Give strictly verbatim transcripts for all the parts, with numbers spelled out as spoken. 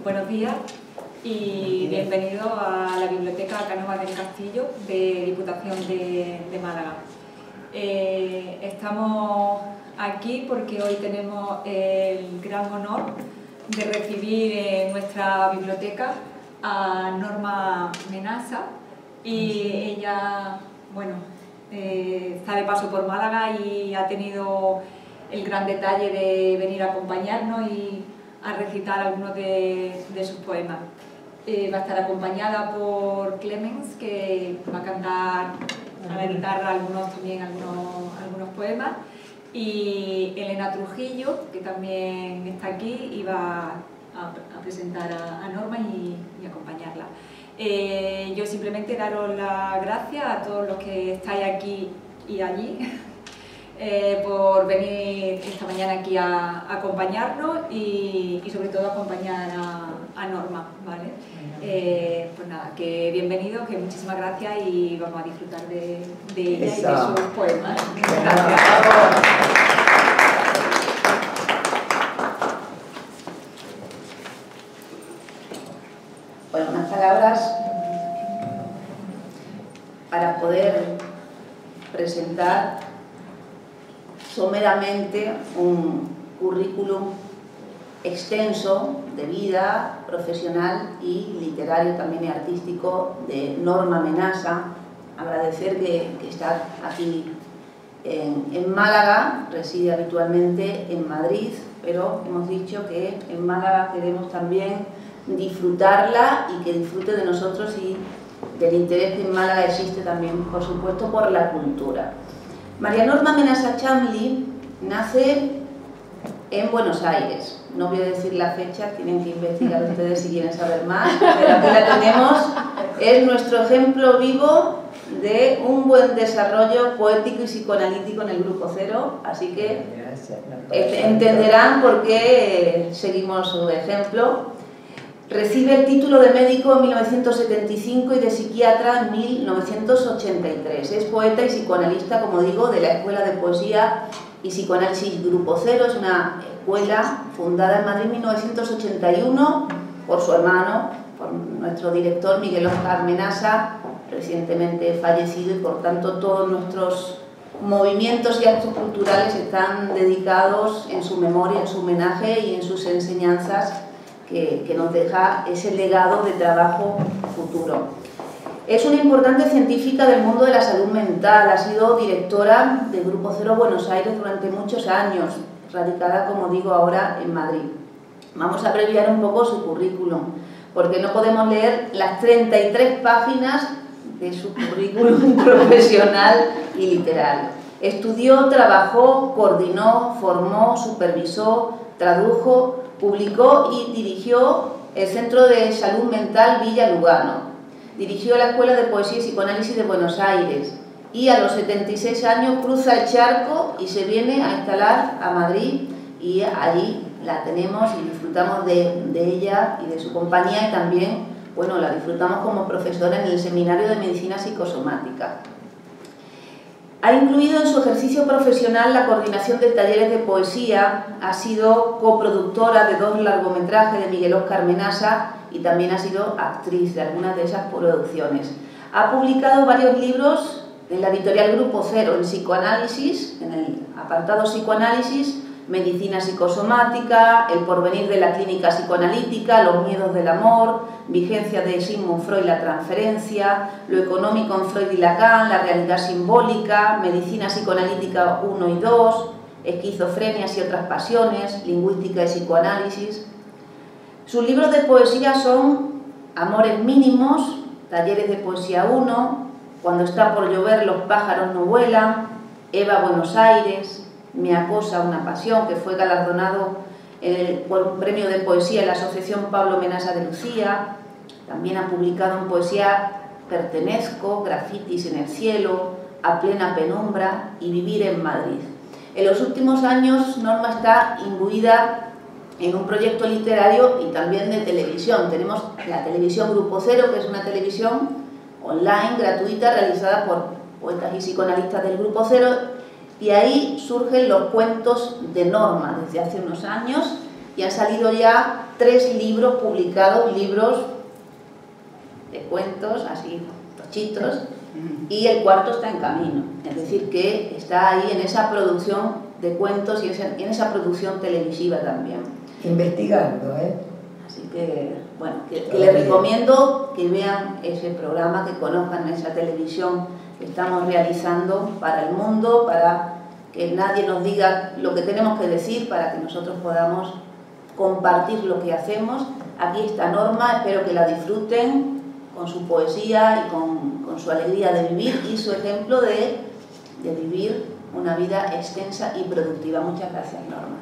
buenos días y bienvenido a la Biblioteca Cánovas del Castillo de Diputación de, de Málaga. Eh, estamos aquí porque hoy tenemos el gran honor de recibir en nuestra biblioteca a Norma Menasa, y ella, bueno, eh, está de paso por Málaga y ha tenido el gran detalle de venir a acompañarnos y a recitar algunos de, de sus poemas. Eh, va a estar acompañada por Clemens, que va a cantar a la guitarra algunos, también algunos, algunos poemas, y Elena Trujillo, que también está aquí y va a, a presentar a, a Norma y, y acompañarla. Eh, yo simplemente daros las gracias a todos los que estáis aquí y allí eh, por venir esta mañana aquí a, a acompañarnos y, y sobre todo acompañar a, a Norma, ¿vale? Eh, pues nada, que bienvenidos, que muchísimas gracias y vamos a disfrutar de, de ella Esa. y de sus poemas. Gracias. Bueno, unas palabras para poder presentar someramente un currículum extenso de vida profesional y literario también y artístico de Norma Menasa. Agradecer que, que está aquí en, en Málaga, reside habitualmente en Madrid, pero hemos dicho que en Málaga queremos también disfrutarla y que disfrute de nosotros y del interés que en Málaga existe también, por supuesto, por la cultura. María Norma Menasa Chamli nace en Buenos Aires. No voy a decir la fecha, tienen que investigar ustedes si quieren saber más, pero aquí la tenemos. Es nuestro ejemplo vivo de un buen desarrollo poético y psicoanalítico en el Grupo Cero, así que entenderán por qué seguimos su ejemplo. Recibe el título de médico en mil novecientos setenta y cinco y de psiquiatra en mil novecientos ochenta y tres. Es poeta y psicoanalista, como digo, de la Escuela de Poesía y Psicoanálisis Grupo Cero. Es una escuela fundada en Madrid en mil novecientos ochenta y uno por su hermano, por nuestro director Miguel Oscar Menasa, recientemente fallecido, y por tanto todos nuestros movimientos y actos culturales están dedicados en su memoria, en su homenaje y en sus enseñanzas que, que nos deja ese legado de trabajo futuro. Es una importante científica del mundo de la salud mental, ha sido directora del Grupo Cero Buenos Aires durante muchos años, radicada, como digo, ahora en Madrid. Vamos a abreviar un poco su currículum, porque no podemos leer las treinta y tres páginas de su currículum profesional y literario. Estudió, trabajó, coordinó, formó, supervisó, tradujo, publicó y dirigió el Centro de Salud Mental Villa Lugano. Dirigió la Escuela de Poesía y Psicoanálisis de Buenos Aires y a los setenta y seis años cruza el charco y se viene a instalar a Madrid, y allí la tenemos y disfrutamos de, de ella y de su compañía, y también, bueno, la disfrutamos como profesora en el Seminario de Medicina Psicosomática. Ha incluido en su ejercicio profesional la coordinación de talleres de poesía, ha sido coproductora de dos largometrajes de Miguel Oscar Menasa y también ha sido actriz de algunas de esas producciones. Ha publicado varios libros en la editorial Grupo Cero en psicoanálisis, en el apartado psicoanálisis, Medicina Psicosomática, El porvenir de la clínica psicoanalítica, Los miedos del amor, Vigencia de Sigmund Freud, la transferencia, Lo económico en Freud y Lacan, La realidad simbólica, Medicina Psicoanalítica uno y dos, Esquizofrenias y otras pasiones, Lingüística y psicoanálisis. Sus libros de poesía son Amores mínimos, Talleres de Poesía uno, Cuando está por llover los pájaros no vuelan, Eva Buenos Aires, Me acosa una pasión, que fue galardonado el, por un premio de poesía en la Asociación Pablo Menasa de Lucía. También ha publicado en poesía Pertenezco, Grafitis en el cielo, A plena penumbra y Vivir en Madrid. En los últimos años Norma está imbuida en un proyecto literario y también de televisión. Tenemos la televisión Grupo Cero, que es una televisión online, gratuita, realizada por poetas y psicoanalistas del Grupo Cero, y ahí surgen los cuentos de Norma desde hace unos años, y han salido ya tres libros publicados, libros de cuentos, así, tochitos, y el cuarto está en camino. Es decir, que está ahí en esa producción de cuentos y en esa producción televisiva también. Investigando, ¿eh? Así que, bueno, que, que les recomiendo que vean ese programa, que conozcan esa televisión que estamos realizando para el mundo, para que nadie nos diga lo que tenemos que decir, para que nosotros podamos compartir lo que hacemos. Aquí está Norma, espero que la disfruten con su poesía y con, con su alegría de vivir y su ejemplo de, de vivir una vida extensa y productiva. Muchas gracias, Norma.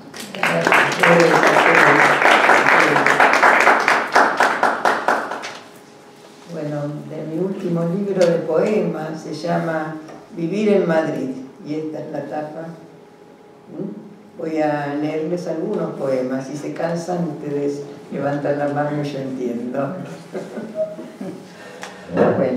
Bueno, de mi último libro de poemas se llama Vivir en Madrid, y esta es la tapa. Voy a leerles algunos poemas. Si se cansan, ustedes levantan la mano y yo entiendo. Bueno.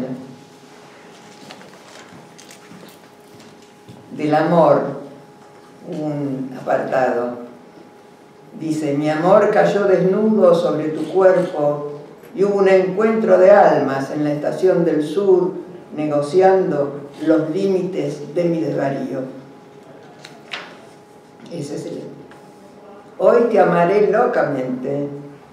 Del amor, un apartado. Dice: mi amor cayó desnudo sobre tu cuerpo y hubo un encuentro de almas en la estación del sur, negociando los límites de mi desvarío. Ese es el... Hoy te amaré locamente.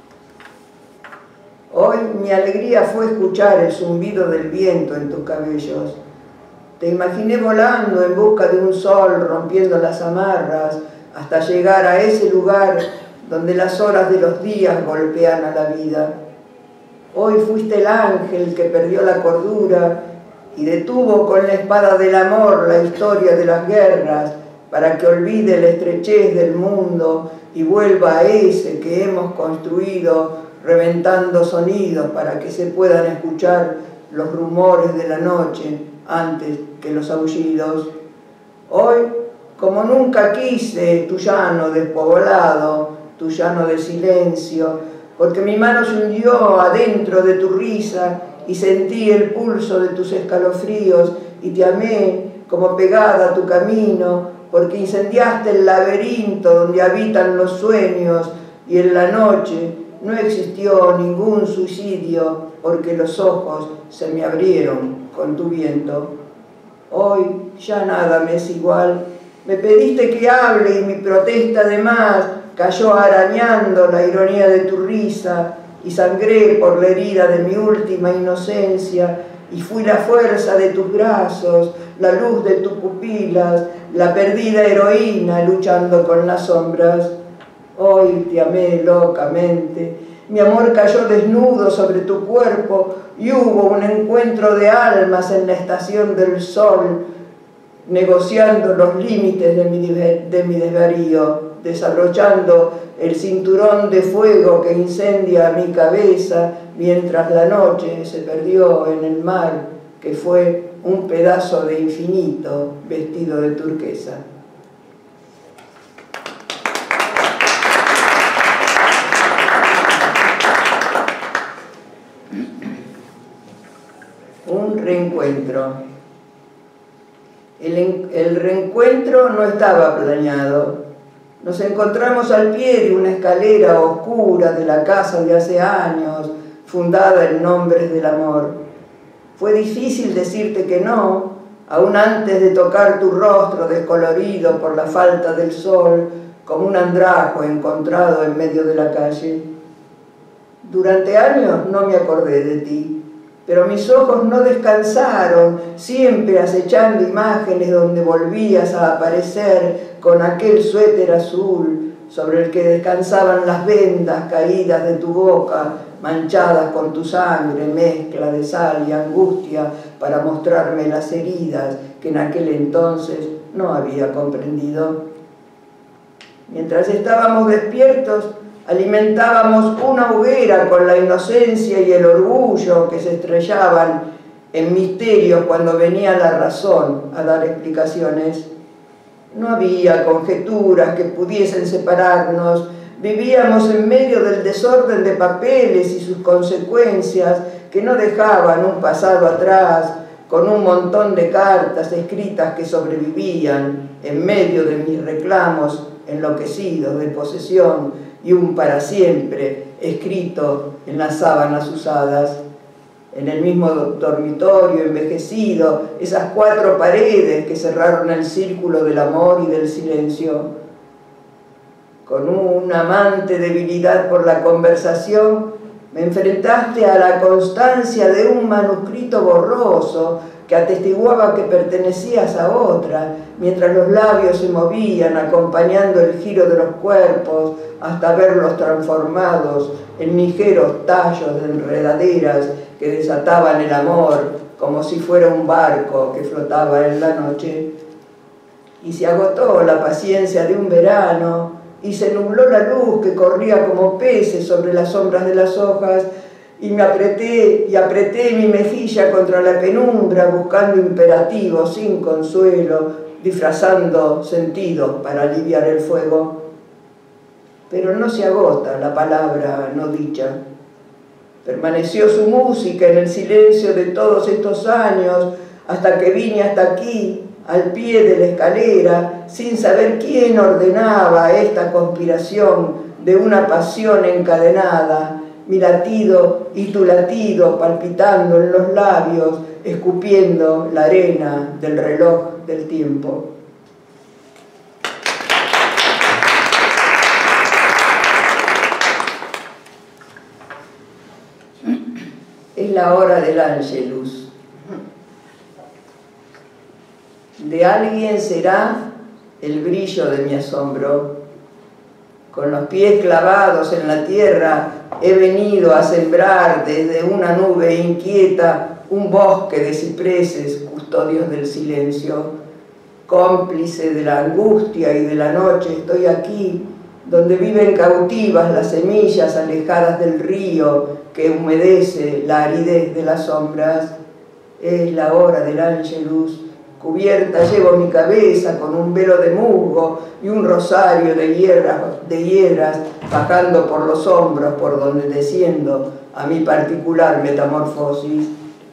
Hoy mi alegría fue escuchar el zumbido del viento en tus cabellos. Te imaginé volando en busca de un sol, rompiendo las amarras, hasta llegar a ese lugar donde las horas de los días golpean a la vida. Hoy fuiste el ángel que perdió la cordura y detuvo con la espada del amor la historia de las guerras, para que olvide la estrechez del mundo y vuelva a ese que hemos construido, reventando sonidos para que se puedan escuchar los rumores de la noche antes que los aullidos. Hoy, como nunca quise, tu llano despoblado, tu llano de silencio, porque mi mano se hundió adentro de tu risa y sentí el pulso de tus escalofríos y te amé como pegada a tu camino, porque incendiaste el laberinto donde habitan los sueños y en la noche no existió ningún suicidio porque los ojos se me abrieron con tu viento. Hoy ya nada me es igual. Me pediste que hable y mi protesta de más cayó arañando la ironía de tu risa y sangré por la herida de mi última inocencia y fui la fuerza de tus brazos, la luz de tus pupilas, la perdida heroína luchando con las sombras. Hoy te amé locamente, mi amor cayó desnudo sobre tu cuerpo y hubo un encuentro de almas en la estación del sol, negociando los límites de mi, de mi desvarío, desabrochando el cinturón de fuego que incendia mi cabeza mientras la noche se perdió en el mar, que fue un pedazo de infinito vestido de turquesa. Un reencuentro. El, el reencuentro no estaba planeado. Nos encontramos al pie de una escalera oscura de la casa de hace años, fundada en nombres del amor. Fue difícil decirte que no, aún antes de tocar tu rostro descolorido por la falta del sol, como un andrajo encontrado en medio de la calle. Durante años no me acordé de ti, pero mis ojos no descansaron, siempre acechando imágenes donde volvías a aparecer con aquel suéter azul sobre el que descansaban las vendas caídas de tu boca, manchadas con tu sangre, mezcla de sal y angustia para mostrarme las heridas que en aquel entonces no había comprendido. Mientras estábamos despiertos, alimentábamos una hoguera con la inocencia y el orgullo que se estrellaban en misterios cuando venía la razón a dar explicaciones. No había conjeturas que pudiesen separarnos, vivíamos en medio del desorden de papeles y sus consecuencias que no dejaban un pasado atrás, con un montón de cartas escritas que sobrevivían en medio de mis reclamos enloquecidos de posesión y un para siempre escrito en las sábanas usadas. En el mismo dormitorio envejecido, esas cuatro paredes que cerraron el círculo del amor y del silencio. Con una amante debilidad por la conversación, me enfrentaste a la constancia de un manuscrito borroso que atestiguaba que pertenecías a otra, mientras los labios se movían acompañando el giro de los cuerpos hasta verlos transformados en ligeros tallos de enredaderas que desataban el amor como si fuera un barco que flotaba en la noche. Y se agotó la paciencia de un verano y se nubló la luz que corría como peces sobre las sombras de las hojas, y me apreté y apreté mi mejilla contra la penumbra buscando imperativos sin consuelo, disfrazando sentidos para aliviar el fuego. Pero no se agota la palabra no dicha. Permaneció su música en el silencio de todos estos años hasta que vine hasta aquí, al pie de la escalera, sin saber quién ordenaba esta conspiración de una pasión encadenada, mi latido y tu latido palpitando en los labios, escupiendo la arena del reloj del tiempo. Es la hora del Ángelus. De alguien será el brillo de mi asombro. Con los pies clavados en la tierra he venido a sembrar desde una nube inquieta un bosque de cipreses, custodios del silencio. Cómplice de la angustia y de la noche estoy aquí, donde viven cautivas las semillas alejadas del río que humedece la aridez de las sombras. Es la hora del Ángelus. Cubierta llevo mi cabeza con un velo de musgo y un rosario de hiedras, de hiedras bajando por los hombros por donde desciendo a mi particular metamorfosis.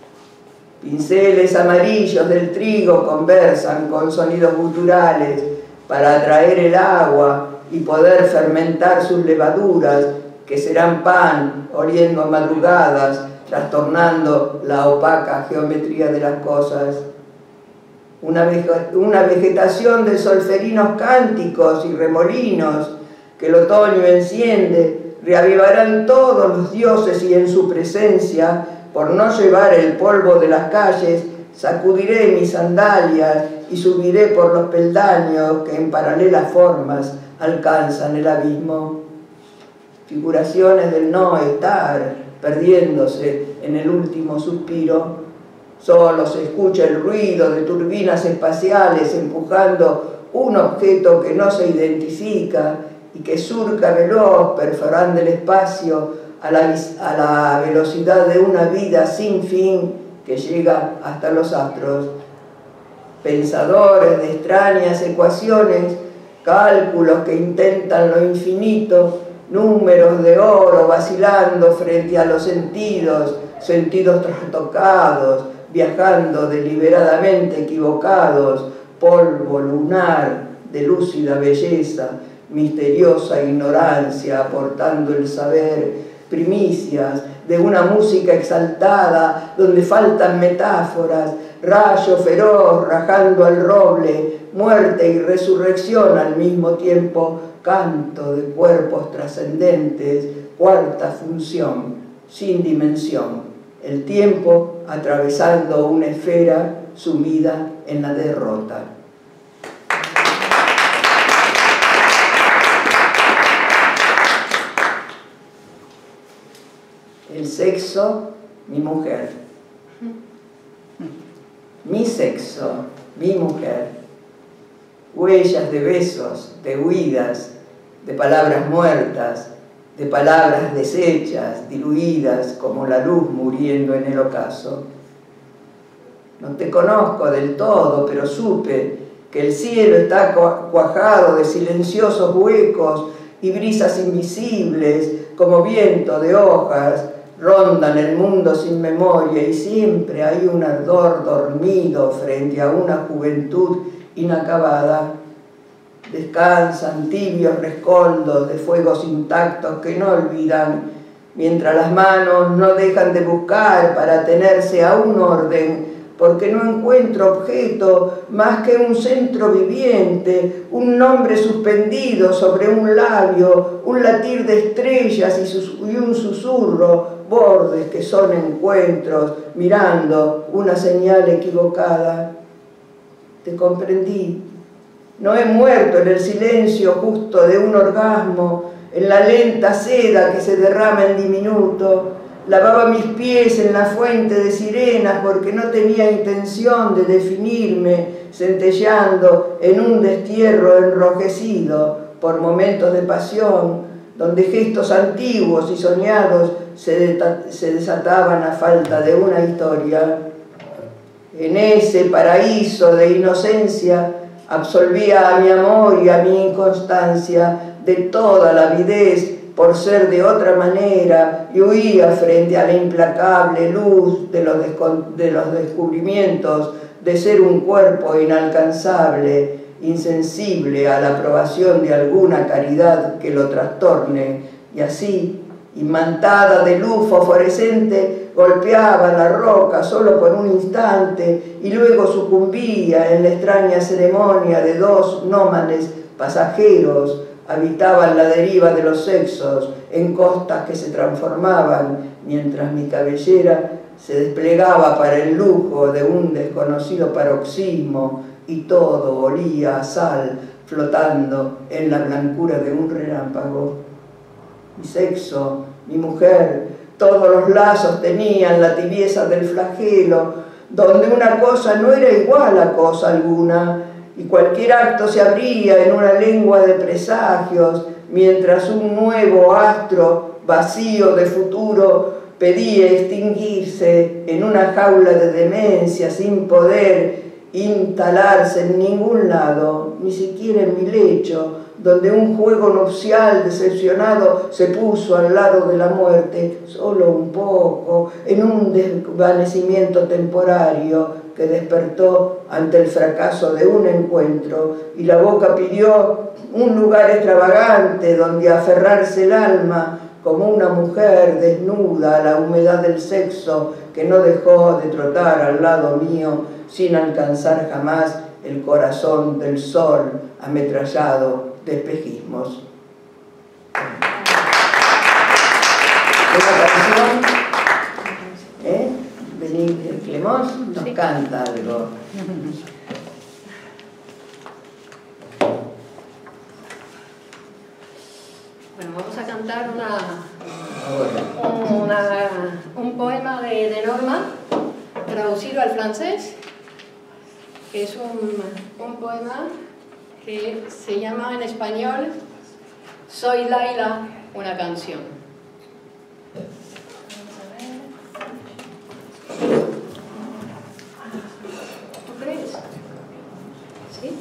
Pinceles amarillos del trigo conversan con sonidos guturales para atraer el agua y poder fermentar sus levaduras, que serán pan oliendo a madrugadas, trastornando la opaca geometría de las cosas. Una, una vegetación de solferinos cánticos y remolinos que el otoño enciende, reavivarán todos los dioses y en su presencia, por no llevar el polvo de las calles, sacudiré mis sandalias y subiré por los peldaños que en paralelas formas alcanzan el abismo. Figuraciones del no estar, perdiéndose en el último suspiro. Solo se escucha el ruido de turbinas espaciales empujando un objeto que no se identifica y que surca veloz, perforando el espacio a la, a la velocidad de una vida sin fin que llega hasta los astros. Pensadores de extrañas ecuaciones, cálculos que intentan lo infinito, números de oro vacilando frente a los sentidos, sentidos trastocados, viajando deliberadamente equivocados, polvo lunar de lúcida belleza, misteriosa ignorancia aportando el saber, primicias de una música exaltada donde faltan metáforas, rayo feroz rajando al roble, muerte y resurrección al mismo tiempo, canto de cuerpos trascendentes, cuarta función, sin dimensión. El tiempo atravesando una esfera sumida en la derrota. El sexo, mi mujer. Mi sexo, mi mujer. Huellas de besos, de huidas, de palabras muertas, de palabras deshechas, diluidas como la luz muriendo en el ocaso. No te conozco del todo, pero supe que el cielo está cuajado de silenciosos huecos y brisas invisibles como viento de hojas, rondan el mundo sin memoria y siempre hay un ardor dormido frente a una juventud inacabada. Descansan tibios rescoldos de fuegos intactos que no olvidan mientras las manos no dejan de buscar para atenerse a un orden, porque no encuentro objeto más que un centro viviente, un nombre suspendido sobre un labio, un latir de estrellas y, sus, y un susurro, bordes que son encuentros, mirando una señal equivocada. Te comprendí. No he muerto en el silencio justo de un orgasmo, en la lenta seda que se derrama en diminuto. Lavaba mis pies en la fuente de sirenas porque no tenía intención de definirme, centelleando en un destierro enrojecido por momentos de pasión, donde gestos antiguos y soñados se, se desataban a falta de una historia. En ese paraíso de inocencia absolvía a mi amor y a mi inconstancia de toda la avidez por ser de otra manera y huía frente a la implacable luz de los, de los descubrimientos de ser un cuerpo inalcanzable, insensible a la aprobación de alguna caridad que lo trastorne, y así, imantada de luz fosforescente, golpeaba la roca solo por un instante y luego sucumbía en la extraña ceremonia de dos nómades pasajeros. Habitaban la deriva de los sexos en costas que se transformaban, mientras mi cabellera se desplegaba para el lujo de un desconocido paroxismo y todo olía a sal flotando en la blancura de un relámpago. Mi sexo, mi mujer, todos los lazos tenían la tibieza del flagelo, donde una cosa no era igual a cosa alguna, y cualquier acto se abría en una lengua de presagios, mientras un nuevo astro vacío de futuro pedía extinguirse en una jaula de demencia sin poder instalarse en ningún lado, ni siquiera en mi lecho, donde un juego nupcial decepcionado se puso al lado de la muerte, solo un poco, en un desvanecimiento temporario que despertó ante el fracaso de un encuentro, y la boca pidió un lugar extravagante donde aferrarse el alma como una mujer desnuda a la humedad del sexo que no dejó de trotar al lado mío sin alcanzar jamás el corazón del sol ametrallado de espejismos. Una canción, ¿eh? Benítez Clemós nos sí. canta algo. Bueno, vamos a cantar una, una, un poema de, de Norma, traducido al francés. Es un, un poema que se llama en español Soy Laila, una canción. ¿Tú crees? ¿Sí?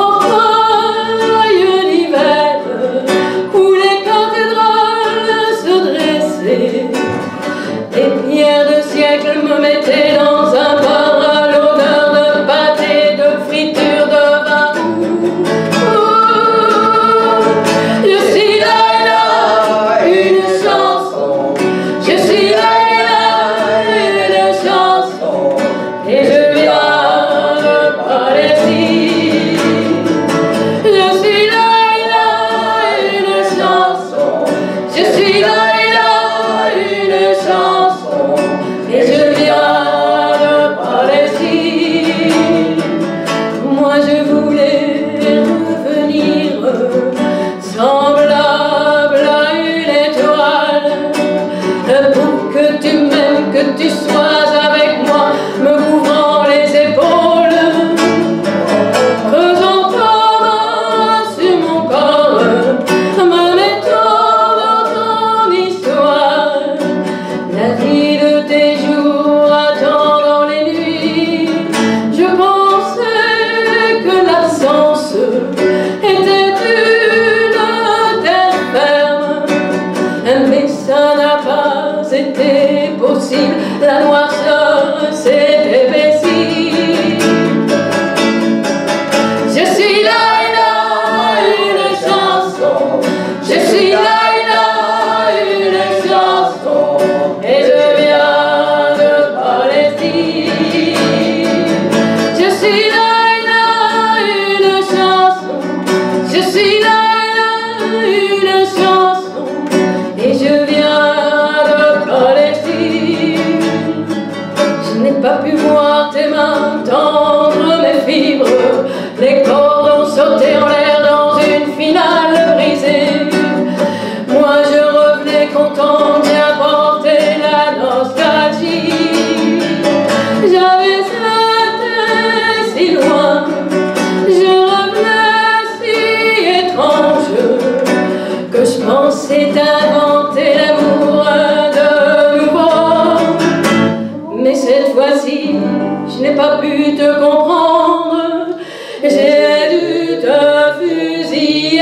Où les cathédrales se et je viens de Palestine. Moi je voulais revenir semblable à une étoile, pour que tu m'aimes, que tu sois avec moi, me couvrant les épaules, creusant ta main sur mon corps, me mettant dans ton histoire, la vie de tes jours, attendant les nuits. Je pensais que l'absence était une terre ferme, mais ça n'a pas été possible, la noirceur s'est épaissie. Je suis Laïla, une chanson, je suis Laïla, une chanson, et je viens de Palestine. Je suis Laïla, une chanson, je suis Laïla, une chanson, et je viens de Palestine. Je n'ai pas pu voir tes mains tendre mes fibres, les cordes ont sauté en l'air dans une finale brisée. Moi je revenais content d'y apporter la nostalgie. J'avais été si loin, je revenais si étrange, que je pensais inventer l'amour de nouveau. Mais cette fois-ci, je n'ai pas pu te comprendre, j'ai dû te fusiller.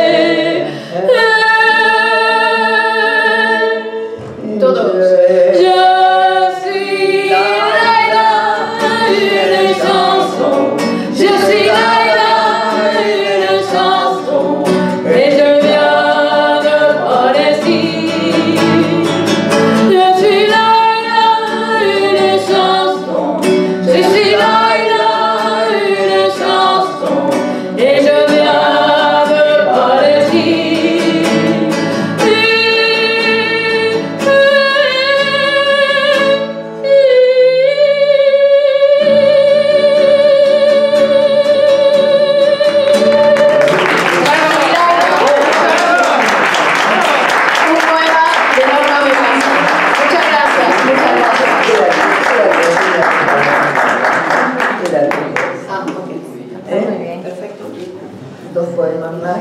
Todos. Je suis Laïla, une chanson, je suis Laïla, une chanson, et je viens de Palestine. Je suis Laïla, une chanson, je suis Laïla, une chanson, et je viens de Palestine. Un poema de Norma Menasa. Muchas gracias, muchas gracias. Ah, ok. ¿Eh? Muy bien, perfecto. Dos poemas más.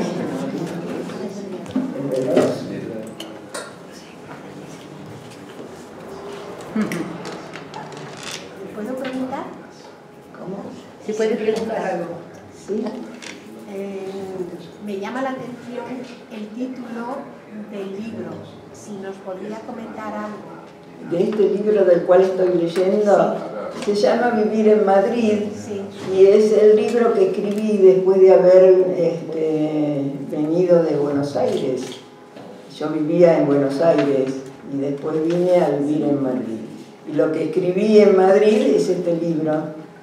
El veloz. ¿Puedo preguntar? ¿Cómo? ¿Se puede preguntar algo? Sí. Eh, me llama la atención el título del libro. Si nos podría comentar algo. De este libro del cual estoy leyendo, se llama Vivir en Madrid, Sí. y es el libro que escribí después de haber este, venido de Buenos Aires. Yo vivía en Buenos Aires y después vine a vivir en Madrid. Y lo que escribí en Madrid es este libro.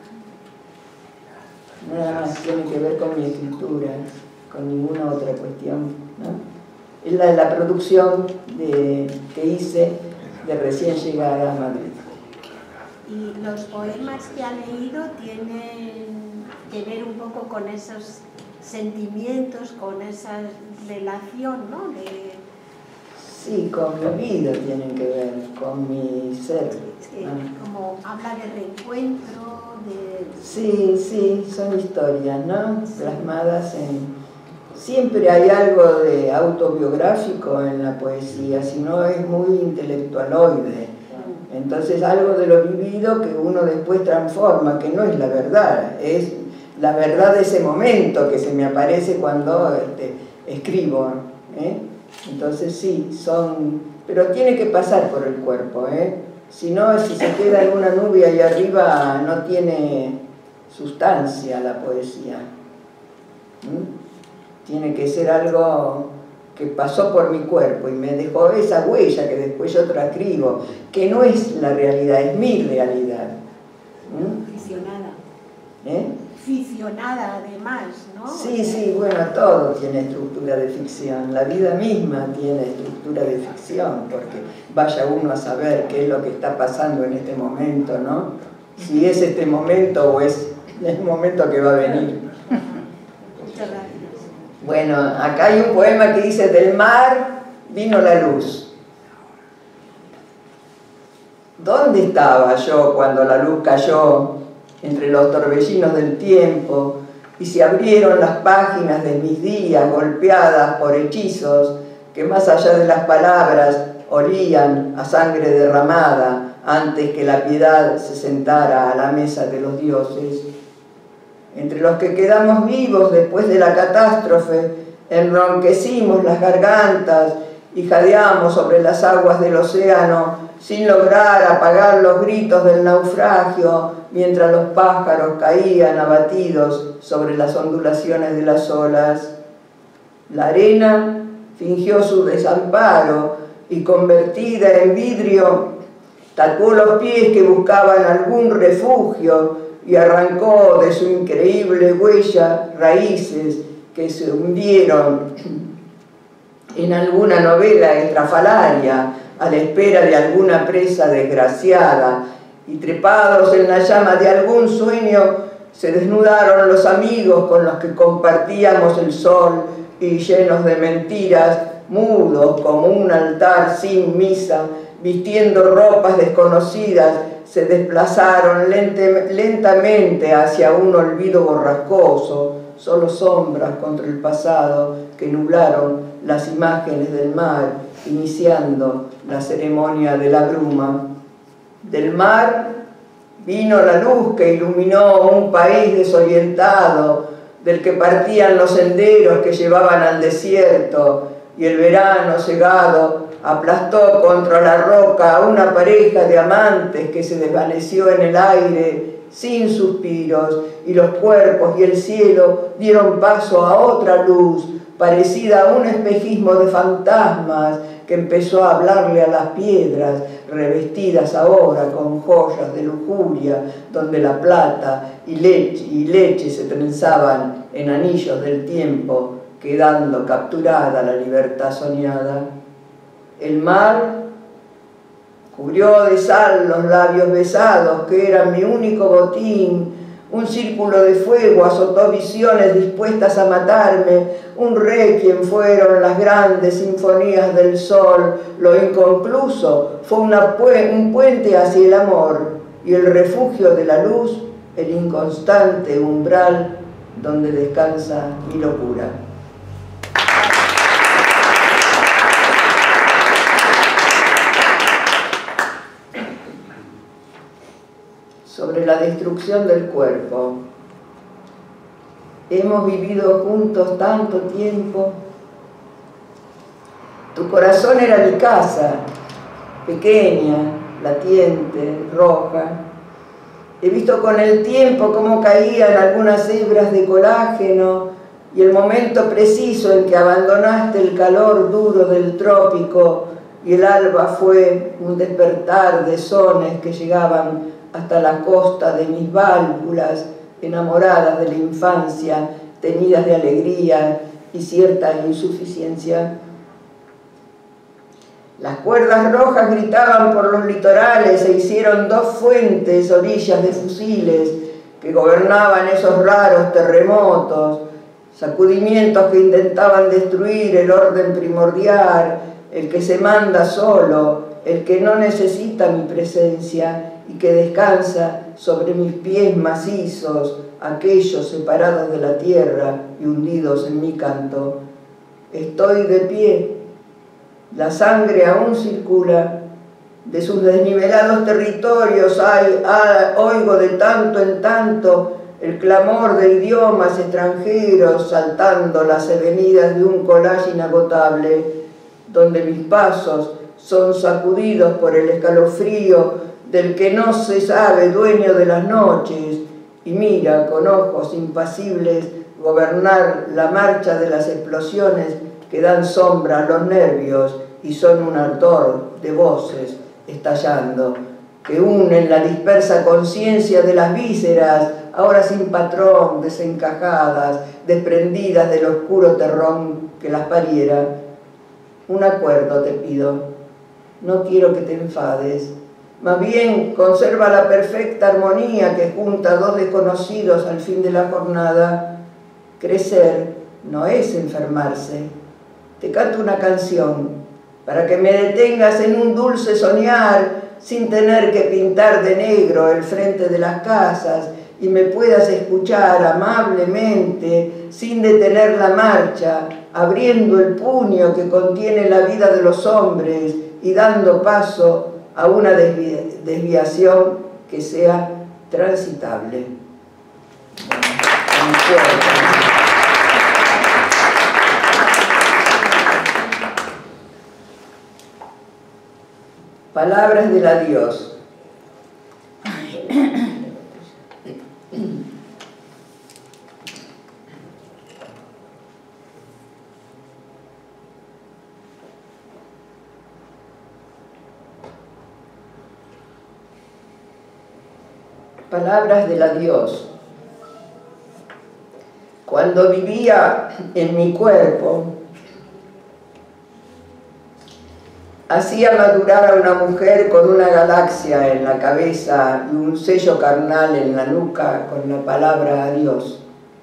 Nada más tiene que ver con mi escritura, con ninguna otra cuestión, ¿no? Es la, la producción de, que hice de recién llegada a Madrid. Y los poemas que ha leído tienen que ver un poco con esos sentimientos, con esa relación, ¿no? De... Sí, con mi vida tienen que ver, con mi ser. Sí, ¿no? como habla de reencuentro, de... Sí, sí, son historias, ¿no? Plasmadas en... Siempre hay algo de autobiográfico en la poesía, si no es muy intelectualoide. Entonces algo de lo vivido que uno después transforma, que no es la verdad, es la verdad de ese momento que se me aparece cuando este, escribo, ¿eh? Entonces sí, son... Pero tiene que pasar por el cuerpo, ¿eh? Si no, si se queda en una nube ahí arriba, no tiene sustancia la poesía. ¿Mm? Tiene que ser algo que pasó por mi cuerpo y me dejó esa huella que después yo transcribo, que no es la realidad, es mi realidad. ¿Mm? Visionada. ¿Eh? ficcionada además, ¿no? Sí, sí, bueno, todo tiene estructura de ficción, la vida misma tiene estructura de ficción, porque vaya uno a saber qué es lo que está pasando en este momento, ¿no? Si es este momento o es el momento que va a venir. Muchas gracias. Bueno, acá hay un poema que dice: del mar vino la luz. ¿Dónde estaba yo cuando la luz cayó entre los torbellinos del tiempo y se abrieron las páginas de mis días golpeadas por hechizos que más allá de las palabras olían a sangre derramada antes que la piedad se sentara a la mesa de los dioses? Entre los que quedamos vivos después de la catástrofe, enronquecimos las gargantas y jadeamos sobre las aguas del océano sin lograr apagar los gritos del naufragio, mientras los pájaros caían abatidos sobre las ondulaciones de las olas. La arena fingió su desamparo y, convertida en vidrio, tatuó los pies que buscaban algún refugio y arrancó de su increíble huella raíces que se hundieron en alguna novela estrafalaria a la espera de alguna presa desgraciada, y trepados en la llama de algún sueño se desnudaron los amigos con los que compartíamos el sol, y llenos de mentiras, mudos como un altar sin misa, vistiendo ropas desconocidas, se desplazaron lente, lentamente hacia un olvido borrascoso, solo sombras contra el pasado que nublaron las imágenes del mar, iniciando la ceremonia de la bruma. Del mar vino la luz que iluminó un país desorientado, del que partían los senderos que llevaban al desierto, y el verano cegado aplastó contra la roca a una pareja de amantes que se desvaneció en el aire sin suspiros, y los cuerpos y el cielo dieron paso a otra luz, parecida a un espejismo de fantasmas, que empezó a hablarle a las piedras, revestidas ahora con joyas de lujuria, donde la plata y leche, y leche se trenzaban en anillos del tiempo, quedando capturada la libertad soñada. El mar cubrió de sal los labios besados, que eran mi único botín. Un círculo de fuego azotó visiones dispuestas a matarme. Un requiem fueron las grandes sinfonías del sol. Lo inconcluso fue una pu- un puente hacia el amor, y el refugio de la luz, el inconstante umbral donde descansa mi locura. Sobre la destrucción del cuerpo. Hemos vivido juntos tanto tiempo. Tu corazón era mi casa, pequeña, latiente, roja. He visto con el tiempo cómo caían algunas hebras de colágeno, y el momento preciso en que abandonaste el calor duro del trópico, y el alba fue un despertar de sones que llegaban hasta la costa de mis válvulas, enamoradas de la infancia, teñidas de alegría y cierta insuficiencia. Las cuerdas rojas gritaban por los litorales e hicieron dos fuentes, orillas de fusiles, que gobernaban esos raros terremotos, sacudimientos que intentaban destruir el orden primordial, el que se manda solo, el que no necesita mi presencia y que descansa sobre mis pies macizos, aquellos separados de la tierra y hundidos en mi canto. Estoy de pie, la sangre aún circula, de sus desnivelados territorios hay, hay, oigo de tanto en tanto el clamor de idiomas extranjeros saltando las avenidas de un collage inagotable, donde mis pasos son sacudidos por el escalofrío del que no se sabe dueño de las noches, y mira con ojos impasibles gobernar la marcha de las explosiones que dan sombra a los nervios y son un ardor de voces estallando, que unen la dispersa conciencia de las vísceras ahora sin patrón, desencajadas, desprendidas del oscuro terrón que las pariera. Un acuerdo te pido, no quiero que te enfades, más bien conserva la perfecta armonía que junta a dos desconocidos al fin de la jornada. Crecer no es enfermarse. Te canto una canción para que me detengas en un dulce soñar sin tener que pintar de negro el frente de las casas y me puedas escuchar amablemente sin detener la marcha, abriendo el puño que contiene la vida de los hombres y dando paso a una desvi- desviación que sea transitable. Palabras del adiós. Palabras del adiós. Cuando vivía en mi cuerpo, hacía madurar a una mujer con una galaxia en la cabeza y un sello carnal en la nuca con la palabra adiós.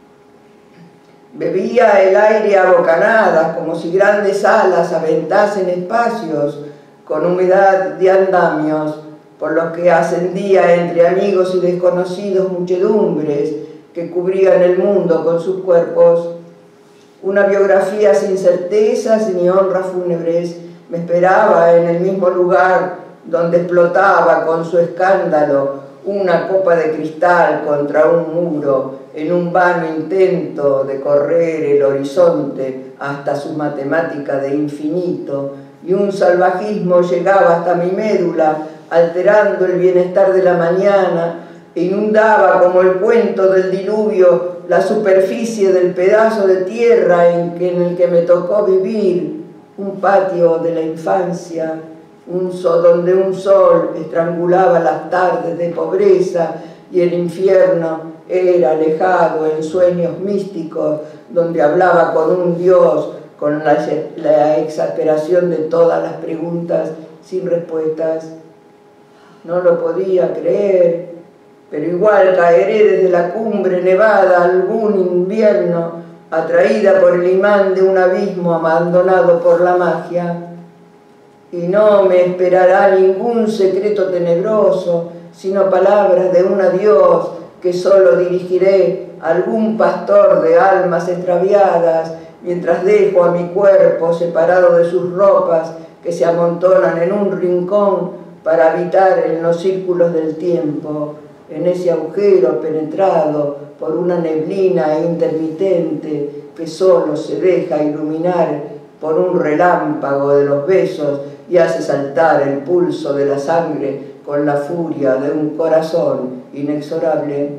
Bebía el aire a bocanadas como si grandes alas aventasen espacios con humedad de andamios por los que ascendía entre amigos y desconocidos muchedumbres que cubrían el mundo con sus cuerpos. Una biografía sin certezas ni honras fúnebres me esperaba en el mismo lugar donde explotaba con su escándalo una copa de cristal contra un muro en un vano intento de correr el horizonte hasta su matemática de infinito, y un salvajismo llegaba hasta mi médula alterando el bienestar de la mañana e inundaba como el cuento del diluvio la superficie del pedazo de tierra en, que, en el que me tocó vivir, un patio de la infancia, un sol, donde un sol estrangulaba las tardes de pobreza y el infierno era alejado en sueños místicos, donde hablaba con un Dios con la, la exasperación de todas las preguntas sin respuestas. No lo podía creer, pero igual caeré desde la cumbre nevada algún invierno, atraída por el imán de un abismo abandonado por la magia. Y no me esperará ningún secreto tenebroso, sino palabras de un adiós que solo dirigiré a algún pastor de almas extraviadas, mientras dejo a mi cuerpo separado de sus ropas que se amontonan en un rincón para habitar en los círculos del tiempo, en ese agujero penetrado por una neblina intermitente que solo se deja iluminar por un relámpago de los besos y hace saltar el pulso de la sangre con la furia de un corazón inexorable.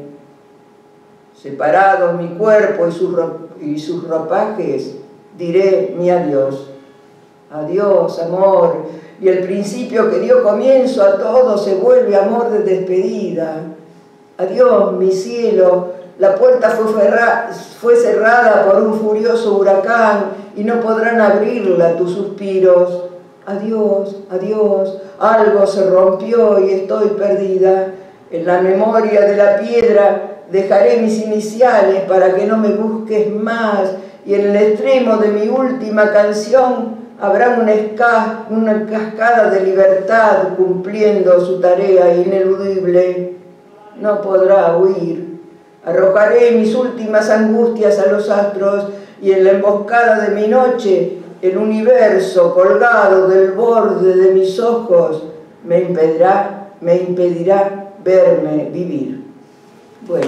Separados mi cuerpo y sus, y sus ropajes, diré mi adiós. Adiós, amor, y el principio que dio comienzo a todo se vuelve amor de despedida. Adiós, mi cielo, la puerta fue, ferra, fue cerrada por un furioso huracán y no podrán abrirla tus suspiros. Adiós, adiós, algo se rompió y estoy perdida. En la memoria de la piedra dejaré mis iniciales para que no me busques más, y en el extremo de mi última canción habrá una, esca una cascada de libertad cumpliendo su tarea ineludible. No podrá huir. Arrojaré mis últimas angustias a los astros, y en la emboscada de mi noche el universo colgado del borde de mis ojos me impedirá, me impedirá verme vivir. Bueno,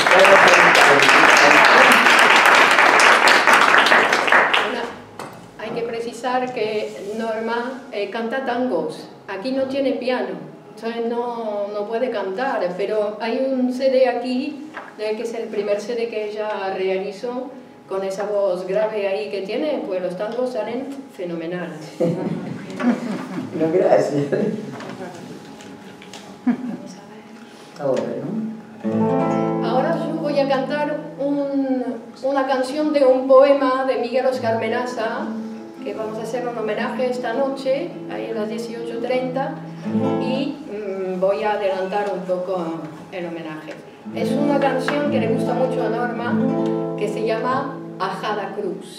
hay que precisar que Norma eh, canta tangos. Aquí no tiene piano, entonces no, no puede cantar, pero hay un C D aquí, que es el primer C D que ella realizó, con esa voz grave ahí que tiene, pues los tangos salen fenomenales. No, gracias. Ahora, ¿no? Ahora voy a cantar un, una canción de un poema de Miguel Oscar Menaza, que vamos a hacer un homenaje esta noche, ahí a las dieciocho treinta, y mmm, voy a adelantar un poco el homenaje. Es una canción que le gusta mucho a Norma, que se llama Ajada Cruz.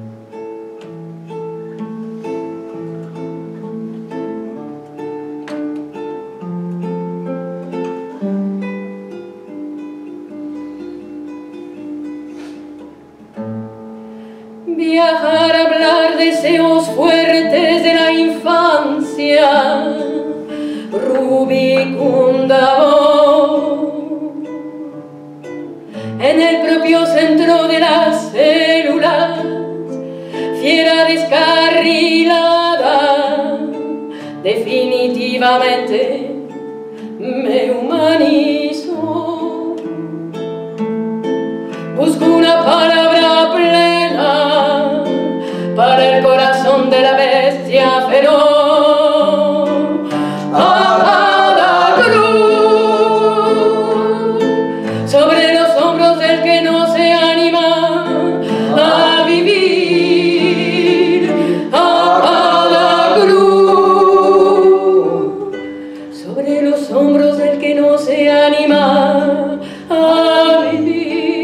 Viajar, hablar deseos fuertes de la infancia, rubicunda voz, en el propio centro de las células, fiera descarrilada, definitivamente me humanizo. Busco una palabra plena para el corazón de la bestia feroz. Ajada cruz sobre los hombros del que no se anima a vivir. Ajada cruz sobre los hombros del que no se anima a vivir.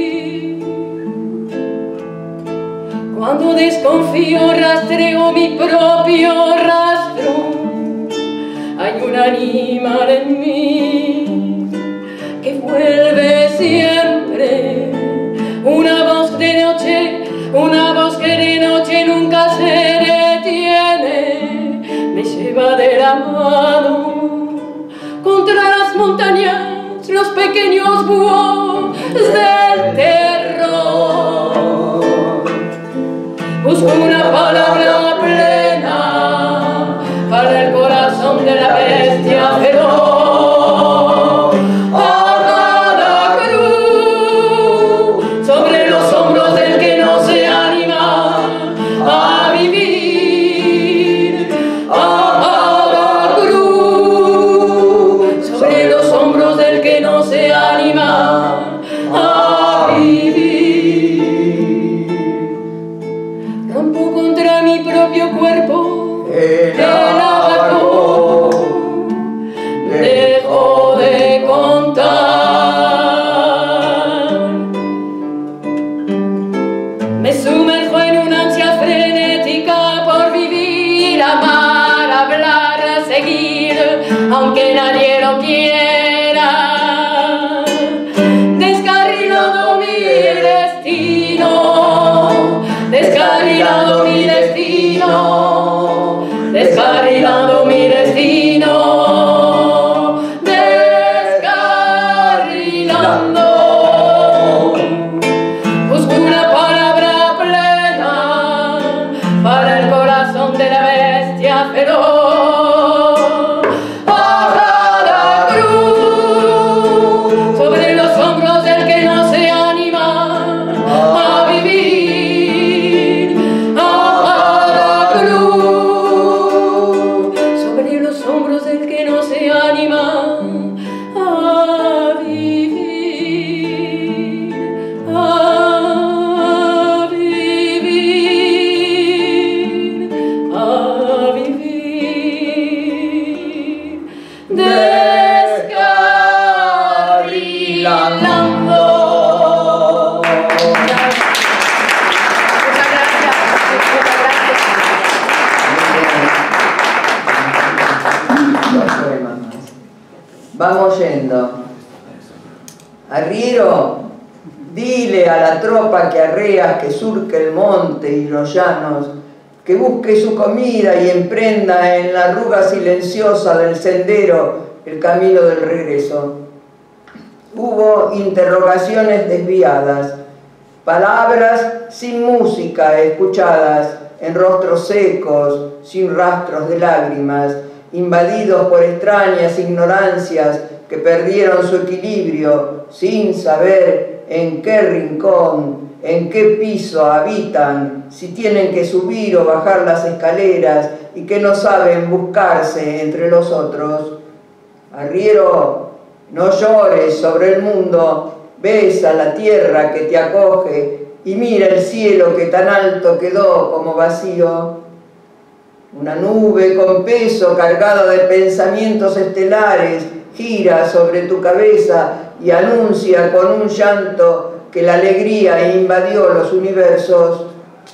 Cuando desconfío rastreo mi propio rastro. Hay un animal en mí que vuelve siempre. Una voz de noche, una voz que de noche nunca se detiene. Me lleva de la mano contra las montañas, los pequeños búhos del terror. Busco una palabra plena para el corazón de la bestia feroz. Ajada cruz sobre los hombros del que no se anima a vivir. Ajada cruz sobre los hombros del que no se anima a vivir. Rompo contra mi propio cuerpo el abaco, dejo de contar. Me sumerjo en una ansia frenética por vivir, amar, hablar, seguir, aunque nadie lo quiera. Descarrilado mi destino, descarrilado mi destino, descarrilado mi destino, descarrilando. Busco una palabra plena para el corazón de la bestia feroz. Ajada cruz sobre los hombros del que no se anima a vivir. Ajada cruz sobre los hombros del que no se anima a vivir, a vivir, a vivir, descarrilando. Muchas gracias. Muchas gracias. Dos poemas más. Vamos yendo. Arriero, dile a la tropa que arrea, que surque el monte y los llanos, que busque su comida y emprenda en la arruga silenciosa del sendero el camino del regreso. Hubo interrogaciones desviadas, palabras sin música escuchadas, en rostros secos, sin rastros de lágrimas, invadidos por extrañas ignorancias que perdieron su equilibrio sin saber en qué rincón, en qué piso habitan, si tienen que subir o bajar las escaleras y que no saben buscarse entre los otros. Arriero, no llores sobre el mundo, besa la tierra que te acoge y mira el cielo que tan alto quedó como vacío. Una nube con peso cargada de pensamientos estelares gira sobre tu cabeza y anuncia con un llanto que la alegría invadió los universos.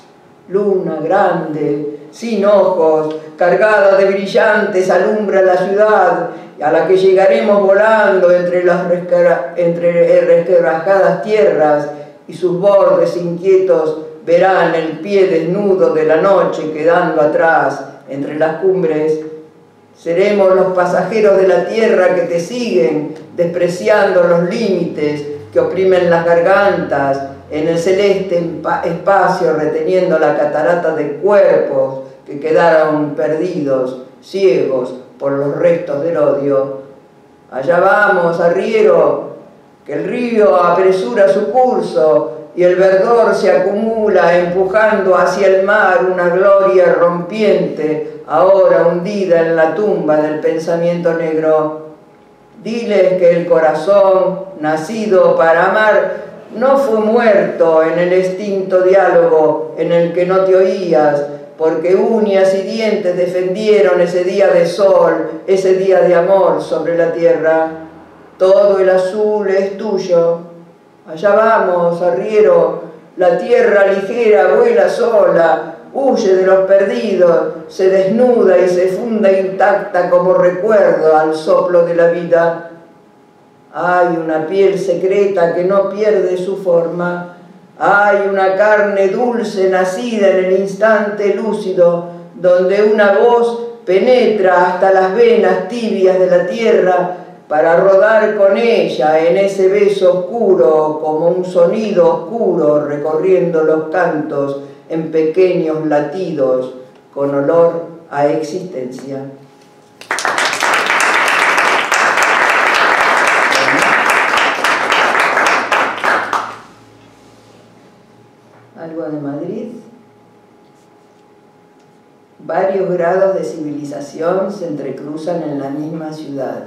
Luna grande, sin ojos, cargada de brillantes, alumbra la ciudad a la que llegaremos volando entre las entre resquebrajadas tierras, y sus bordes inquietos verán el pie desnudo de la noche quedando atrás entre las cumbres. Seremos los pasajeros de la tierra que te siguen, despreciando los límites que oprimen las gargantas, en el celeste espacio reteniendo la catarata de cuerpos que quedaron perdidos, ciegos por los restos del odio. Allá vamos, arriero, que el río apresura su curso y el verdor se acumula empujando hacia el mar una gloria rompiente, ahora hundida en la tumba del pensamiento negro. Diles que el corazón, nacido para amar, no fue muerto en el extinto diálogo en el que no te oías, porque uñas y dientes defendieron ese día de sol, ese día de amor sobre la tierra. Todo el azul es tuyo. Allá vamos, arriero, la tierra ligera vuela sola, huye de los perdidos, se desnuda y se funda intacta como recuerdo al soplo de la vida. Hay una piel secreta que no pierde su forma. Hay una carne dulce nacida en el instante lúcido, donde una voz penetra hasta las venas tibias de la tierra para rodar con ella en ese beso oscuro como un sonido oscuro recorriendo los cantos en pequeños latidos con olor a existencia. Algo de Madrid. Varios grados de civilización se entrecruzan en la misma ciudad.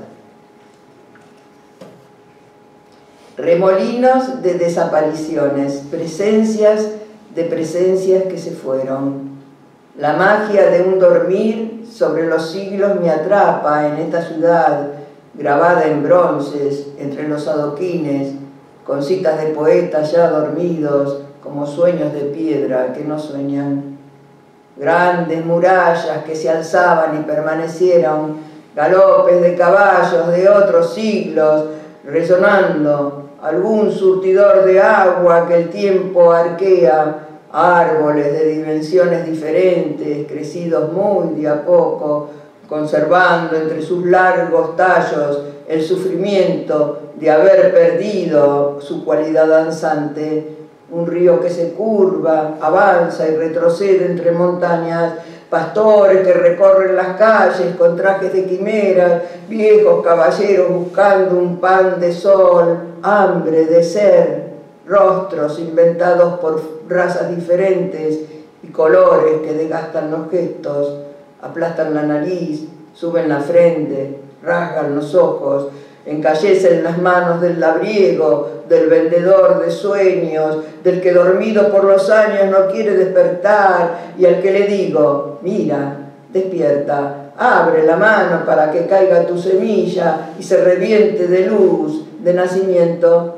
Remolinos de desapariciones, presencias de presencias que se fueron. La magia de un dormir sobre los siglos me atrapa en esta ciudad, grabada en bronces entre los adoquines, con citas de poetas ya dormidos, como sueños de piedra que no sueñan. Grandes murallas que se alzaban y permanecieron, galopes de caballos de otros siglos, resonando, algún surtidor de agua que el tiempo arquea, árboles de dimensiones diferentes, crecidos muy de a poco, conservando entre sus largos tallos el sufrimiento de haber perdido su cualidad danzante. Un río que se curva, avanza y retrocede entre montañas, pastores que recorren las calles con trajes de quimeras, viejos caballeros buscando un pan de sol, hambre de ser, rostros inventados por razas diferentes y colores que desgastan los gestos, aplastan la nariz, suben la frente, rasgan los ojos, encallecen las manos del labriego, del vendedor de sueños, del que dormido por los años no quiere despertar y al que le digo, mira, despierta, abre la mano para que caiga tu semilla y se reviente de luz, de nacimiento.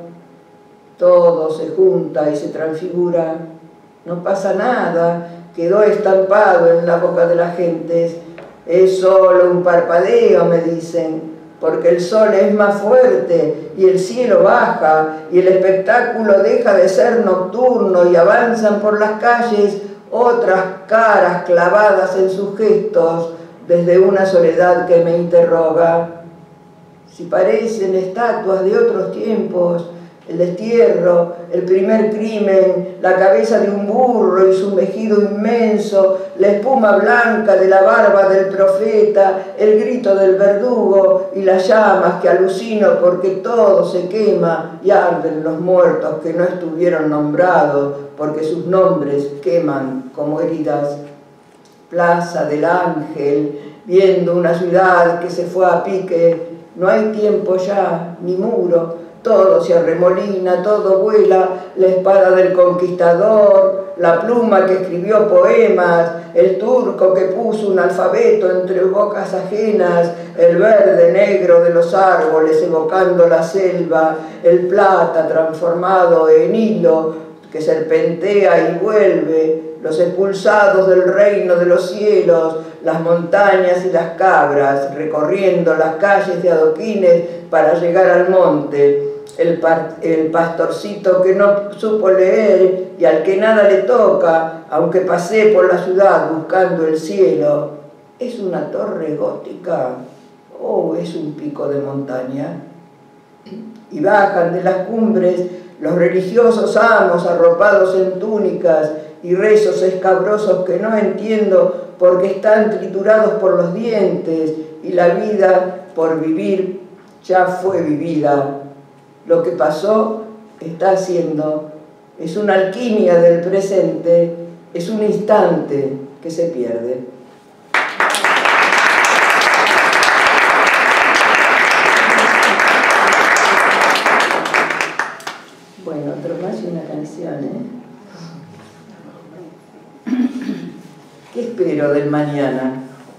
Todo se junta y se transfigura, no pasa nada, quedó estampado en la boca de las gentes, es solo un parpadeo, me dicen, porque el sol es más fuerte y el cielo baja y el espectáculo deja de ser nocturno y avanzan por las calles otras caras clavadas en sus gestos desde una soledad que me interroga. Si parecen estatuas de otros tiempos, el destierro, el primer crimen, la cabeza de un burro y su mejido inmenso, la espuma blanca de la barba del profeta, el grito del verdugo y las llamas que alucino porque todo se quema y arden los muertos que no estuvieron nombrados porque sus nombres queman como heridas. Plaza del Ángel, viendo una ciudad que se fue a pique, no hay tiempo ya, ni muro, todo se arremolina, todo vuela, la espada del conquistador, la pluma que escribió poemas, el turco que puso un alfabeto entre bocas ajenas, el verde negro de los árboles evocando la selva, el plata transformado en hilo que serpentea y vuelve, los expulsados del reino de los cielos, las montañas y las cabras, recorriendo las calles de adoquines para llegar al monte, el, el pastorcito que no supo leer y al que nada le toca, aunque pasé por la ciudad buscando el cielo. ¿Es una torre gótica o es un pico de montaña? Y bajan de las cumbres los religiosos amos arropados en túnicas y rezos escabrosos que no entiendo porque están triturados por los dientes y la vida por vivir ya fue vivida. Lo que pasó está haciendo, es una alquimia del presente, es un instante que se pierde. Bueno, otro más y una canción, ¿eh? ¿Qué espero del mañana?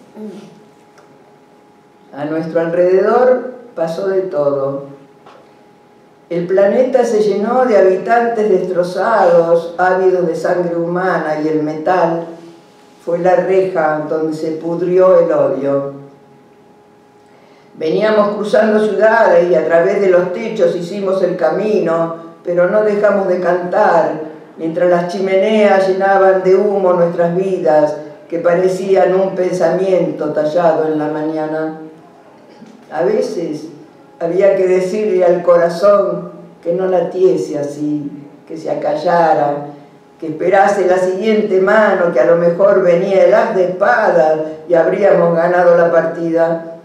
A nuestro alrededor pasó de todo. El planeta se llenó de habitantes destrozados, ávidos de sangre humana, y el metal fue la reja donde se pudrió el odio. Veníamos cruzando ciudades y a través de los techos hicimos el camino, pero no dejamos de cantar, mientras las chimeneas llenaban de humo nuestras vidas, que parecían un pensamiento tallado en la mañana. A veces había que decirle al corazón que no latiese así, que se acallara, que esperase la siguiente mano, que a lo mejor venía el as de espadas y habríamos ganado la partida.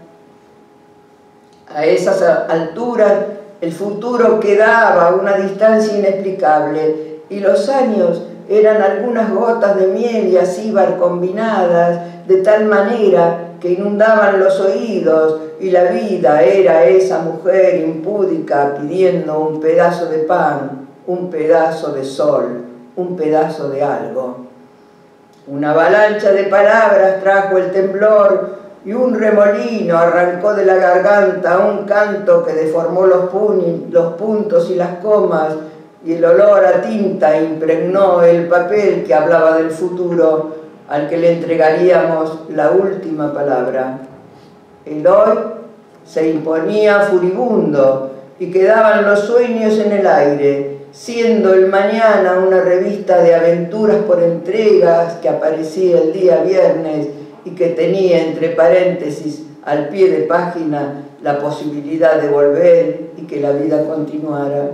A esas alturas el futuro quedaba a una distancia inexplicable y los años eran algunas gotas de miel y acíbar combinadas de tal manera que inundaban los oídos, y la vida era esa mujer impúdica pidiendo un pedazo de pan, un pedazo de sol, un pedazo de algo. Una avalancha de palabras trajo el temblor y un remolino arrancó de la garganta un canto que deformó los, los puntos y las comas, y el olor a tinta impregnó el papel que hablaba del futuro al que le entregaríamos la última palabra. El hoy se imponía furibundo y quedaban los sueños en el aire, siendo el mañana una revista de aventuras por entregas que aparecía el día viernes y que tenía entre paréntesis al pie de página la posibilidad de volver y que la vida continuara.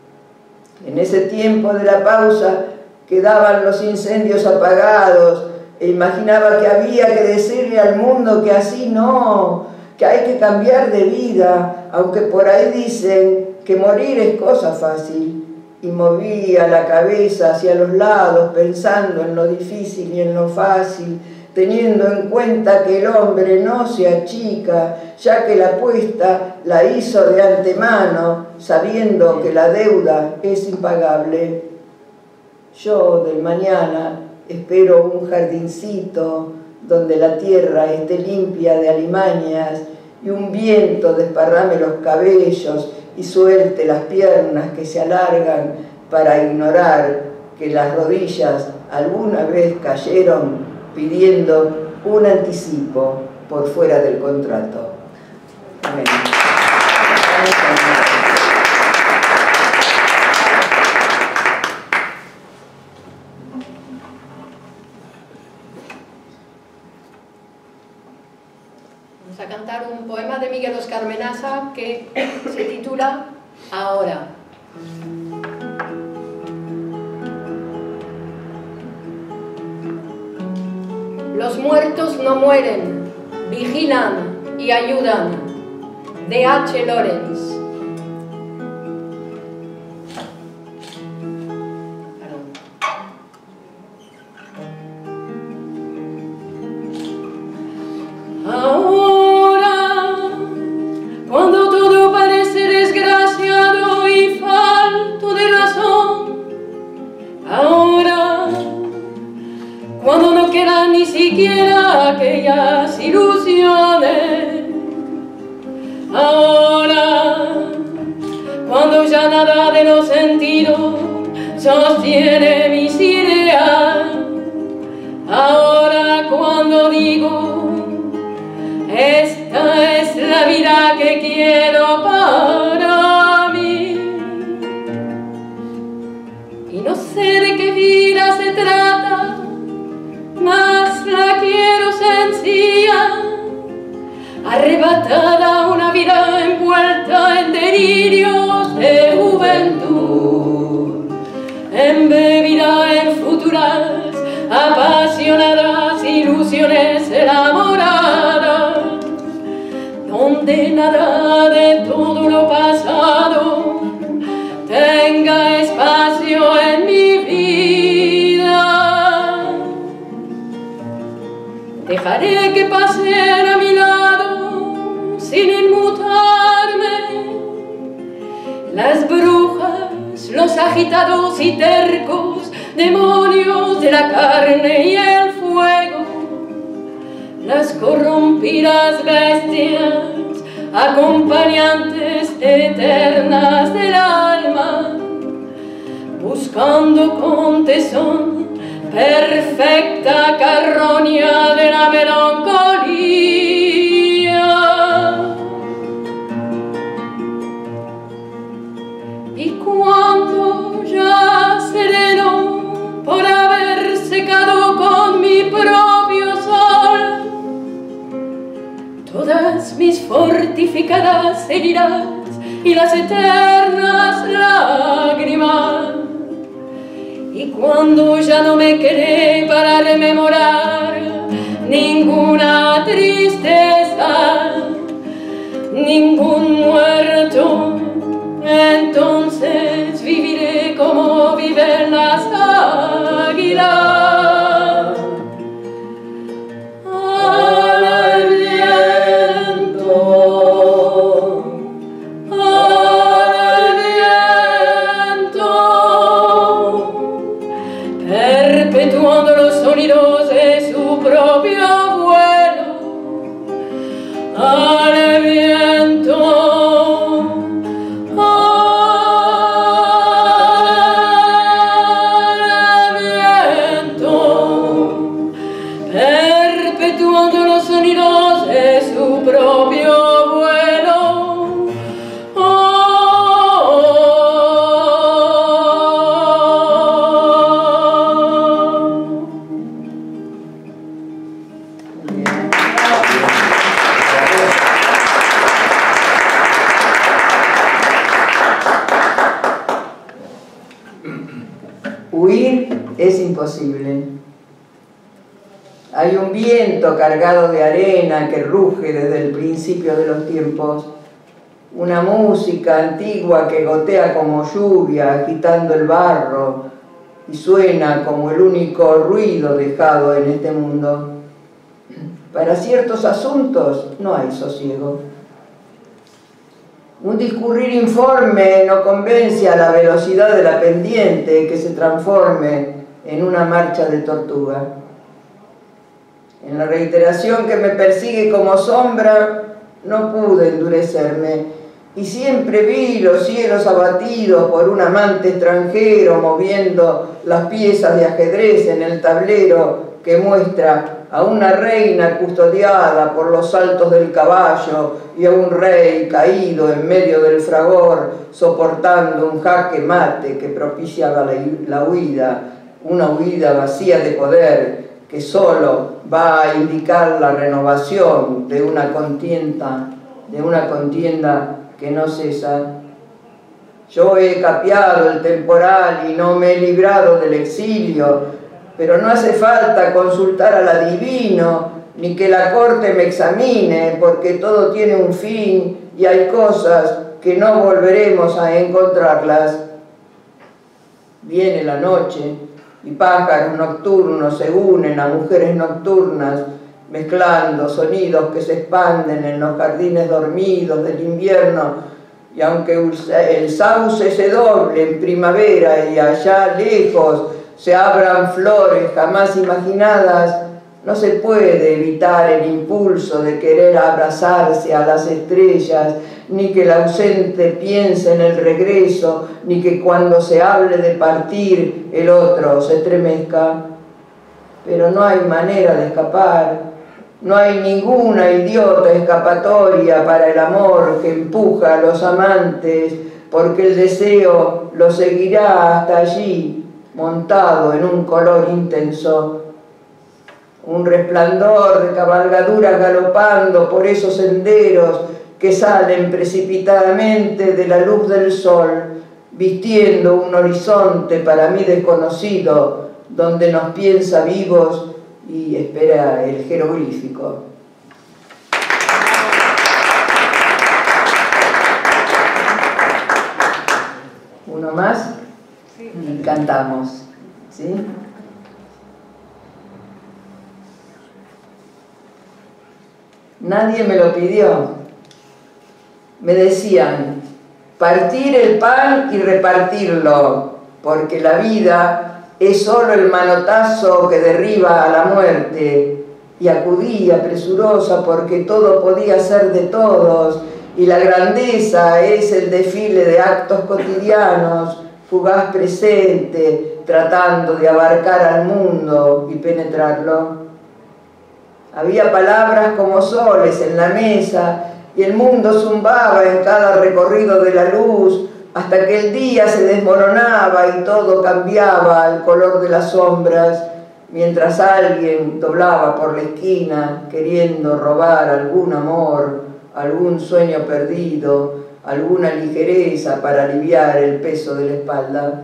En ese tiempo de la pausa quedaban los incendios apagados e imaginaba que había que decirle al mundo que así no, que hay que cambiar de vida, aunque por ahí dicen que morir es cosa fácil. Y movía la cabeza hacia los lados pensando en lo difícil y en lo fácil, teniendo en cuenta que el hombre no se achica, ya que la apuesta la hizo de antemano, sabiendo que la deuda es impagable. Yo del mañana espero un jardincito donde la tierra esté limpia de alimañas y un viento desparrame los cabellos y suelte las piernas que se alargan para ignorar que las rodillas alguna vez cayeron pidiendo un anticipo por fuera del contrato. Amén. Vamos a cantar un poema de Miguel Oscar Menaza que se titula Ahora. Los muertos no mueren, vigilan y ayudan. De H. Lawrence. Ahora, cuando todo parece desgraciado ya nada de los sentidos sostiene mis ideas. Ahora cuando digo, esta es la vida que quiero para mí, y no sé de qué vida se trata, mas la quiero sencilla, arrebatada una vida envuelta en delirios de juventud, embebida en futuras, apasionadas ilusiones enamoradas, donde nada de todo lo pasado tenga espacio en mi vida. Dejaré que pasen a mi lado sin inmutarme las brujas, los agitados y tercos demonios de la carne y el fuego, las corrompidas bestias, acompañantes eternas del alma, buscando con tesón perfecta carroña de la melancolía. Y cuando ya sereno por haber secado con mi propio sol todas mis fortificadas heridas y las eternas lágrimas, y cuando ya no me quedé para rememorar ninguna tristeza, ningún muerto, entonces viviré como viven las águilas. Al viento, al viento, perpetuando los sonidos de su propio vuelo. Al viento, perpetuando los sonidos de su propio vuelo. Oh, Huir es imposible. Hay un viento cargado de arena que ruge desde el principio de los tiempos, una música antigua que gotea como lluvia agitando el barro y suena como el único ruido dejado en este mundo. Para ciertos asuntos no hay sosiego. Un discurrir informe no convence a la velocidad de la pendiente que se transforme en una marcha de tortuga. En la reiteración que me persigue como sombra, no pude endurecerme, y siempre vi los cielos abatidos por un amante extranjero moviendo las piezas de ajedrez en el tablero que muestra a una reina custodiada por los saltos del caballo y a un rey caído en medio del fragor, soportando un jaque mate que propiciaba la, la huida, una huida vacía de poder, que solo va a indicar la renovación de una contienda, de una contienda que no cesa. Yo he capeado el temporal y no me he librado del exilio, pero no hace falta consultar al adivino, ni que la corte me examine, porque todo tiene un fin y hay cosas que no volveremos a encontrarlas. Viene la noche, y pájaros nocturnos se unen a mujeres nocturnas, mezclando sonidos que se expanden en los jardines dormidos del invierno, y aunque el sauce se doble en primavera y allá lejos se abran flores jamás imaginadas, No se puede evitar el impulso de querer abrazarse a las estrellas, ni que el ausente piense en el regreso, ni que cuando se hable de partir el otro se estremezca. Pero no hay manera de escapar, no hay ninguna idiota escapatoria para el amor que empuja a los amantes, porque el deseo lo seguirá hasta allí, montado en un color intenso. Un resplandor de cabalgaduras galopando por esos senderos que salen precipitadamente de la luz del sol, vistiendo un horizonte para mí desconocido, donde nos piensa vivos y espera el jeroglífico. ¿Uno más? Sí. Y cantamos, ¿sí? Nadie me lo pidió. Me decían, partir el pan y repartirlo, porque la vida es solo el manotazo que derriba a la muerte. Y acudía presurosa porque todo podía ser de todos, y la grandeza es el desfile de actos cotidianos, fugaz presente, tratando de abarcar al mundo y penetrarlo. Había palabras como soles en la mesa, y el mundo zumbaba en cada recorrido de la luz, hasta que el día se desmoronaba y todo cambiaba al color de las sombras, mientras alguien doblaba por la esquina, queriendo robar algún amor, algún sueño perdido, alguna ligereza para aliviar el peso de la espalda.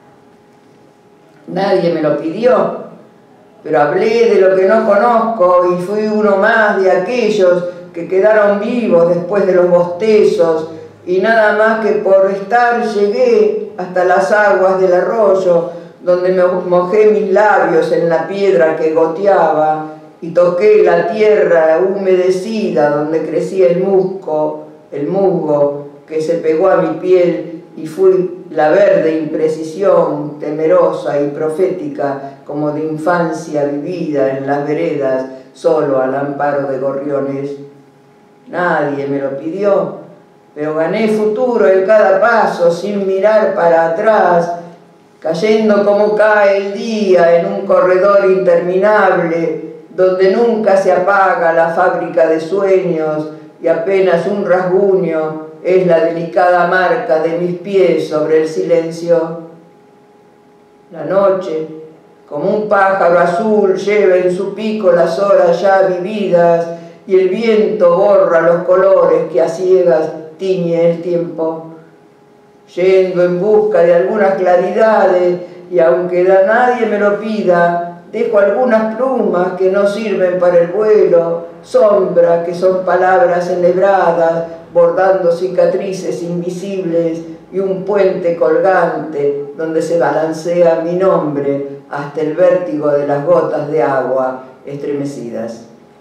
Nadie me lo pidió, pero hablé de lo que no conozco y fui uno más de aquellos que quedaron vivos después de los bostezos, y nada más que por estar llegué hasta las aguas del arroyo, donde me mojé mis labios en la piedra que goteaba y toqué la tierra humedecida donde crecía el musgo, el musgo que se pegó a mi piel, y fui la verde imprecisión temerosa y profética como de infancia vivida en las veredas solo al amparo de gorriones. Nadie me lo pidió, pero gané futuro en cada paso sin mirar para atrás, cayendo como cae el día en un corredor interminable donde nunca se apaga la fábrica de sueños y apenas un rasguño es la delicada marca de mis pies sobre el silencio. La noche, como un pájaro azul, lleva en su pico las horas ya vividas, y el viento borra los colores que a ciegas tiñe el tiempo. Yendo en busca de algunas claridades, y aunque nadie me lo pida, dejo algunas plumas que no sirven para el vuelo, sombras que son palabras enhebradas, bordando cicatrices invisibles, y un puente colgante donde se balancea mi nombre hasta el vértigo de las gotas de agua estremecidas.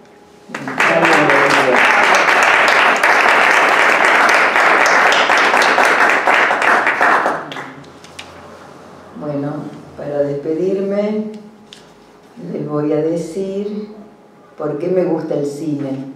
Bueno, para despedirme les voy a decir por qué me gusta el cine.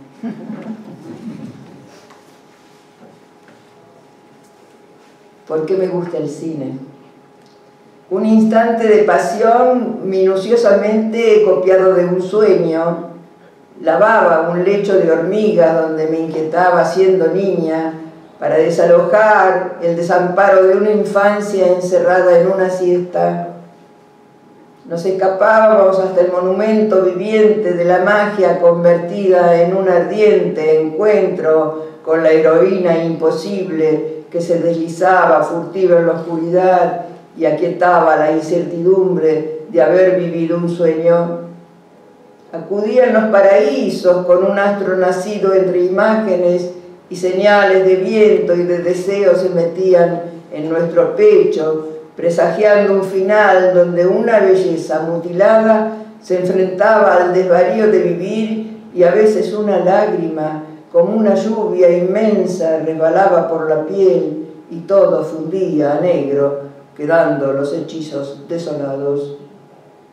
¿Por qué me gusta el cine? Un instante de pasión minuciosamente copiado de un sueño. Lavaba un lecho de hormigas donde me inquietaba siendo niña para desalojar el desamparo de una infancia encerrada en una siesta. Nos escapábamos hasta el monumento viviente de la magia convertida en un ardiente encuentro con la heroína imposible que se deslizaba furtiva en la oscuridad y aquietaba la incertidumbre de haber vivido un sueño. Acudía en los paraísos con un astro nacido entre imágenes y señales de viento y de deseo se metían en nuestro pecho, presagiando un final donde una belleza mutilada se enfrentaba al desvarío de vivir, y a veces una lágrima, como una lluvia inmensa, resbalaba por la piel y todo fundía a negro, quedando los hechizos desolados.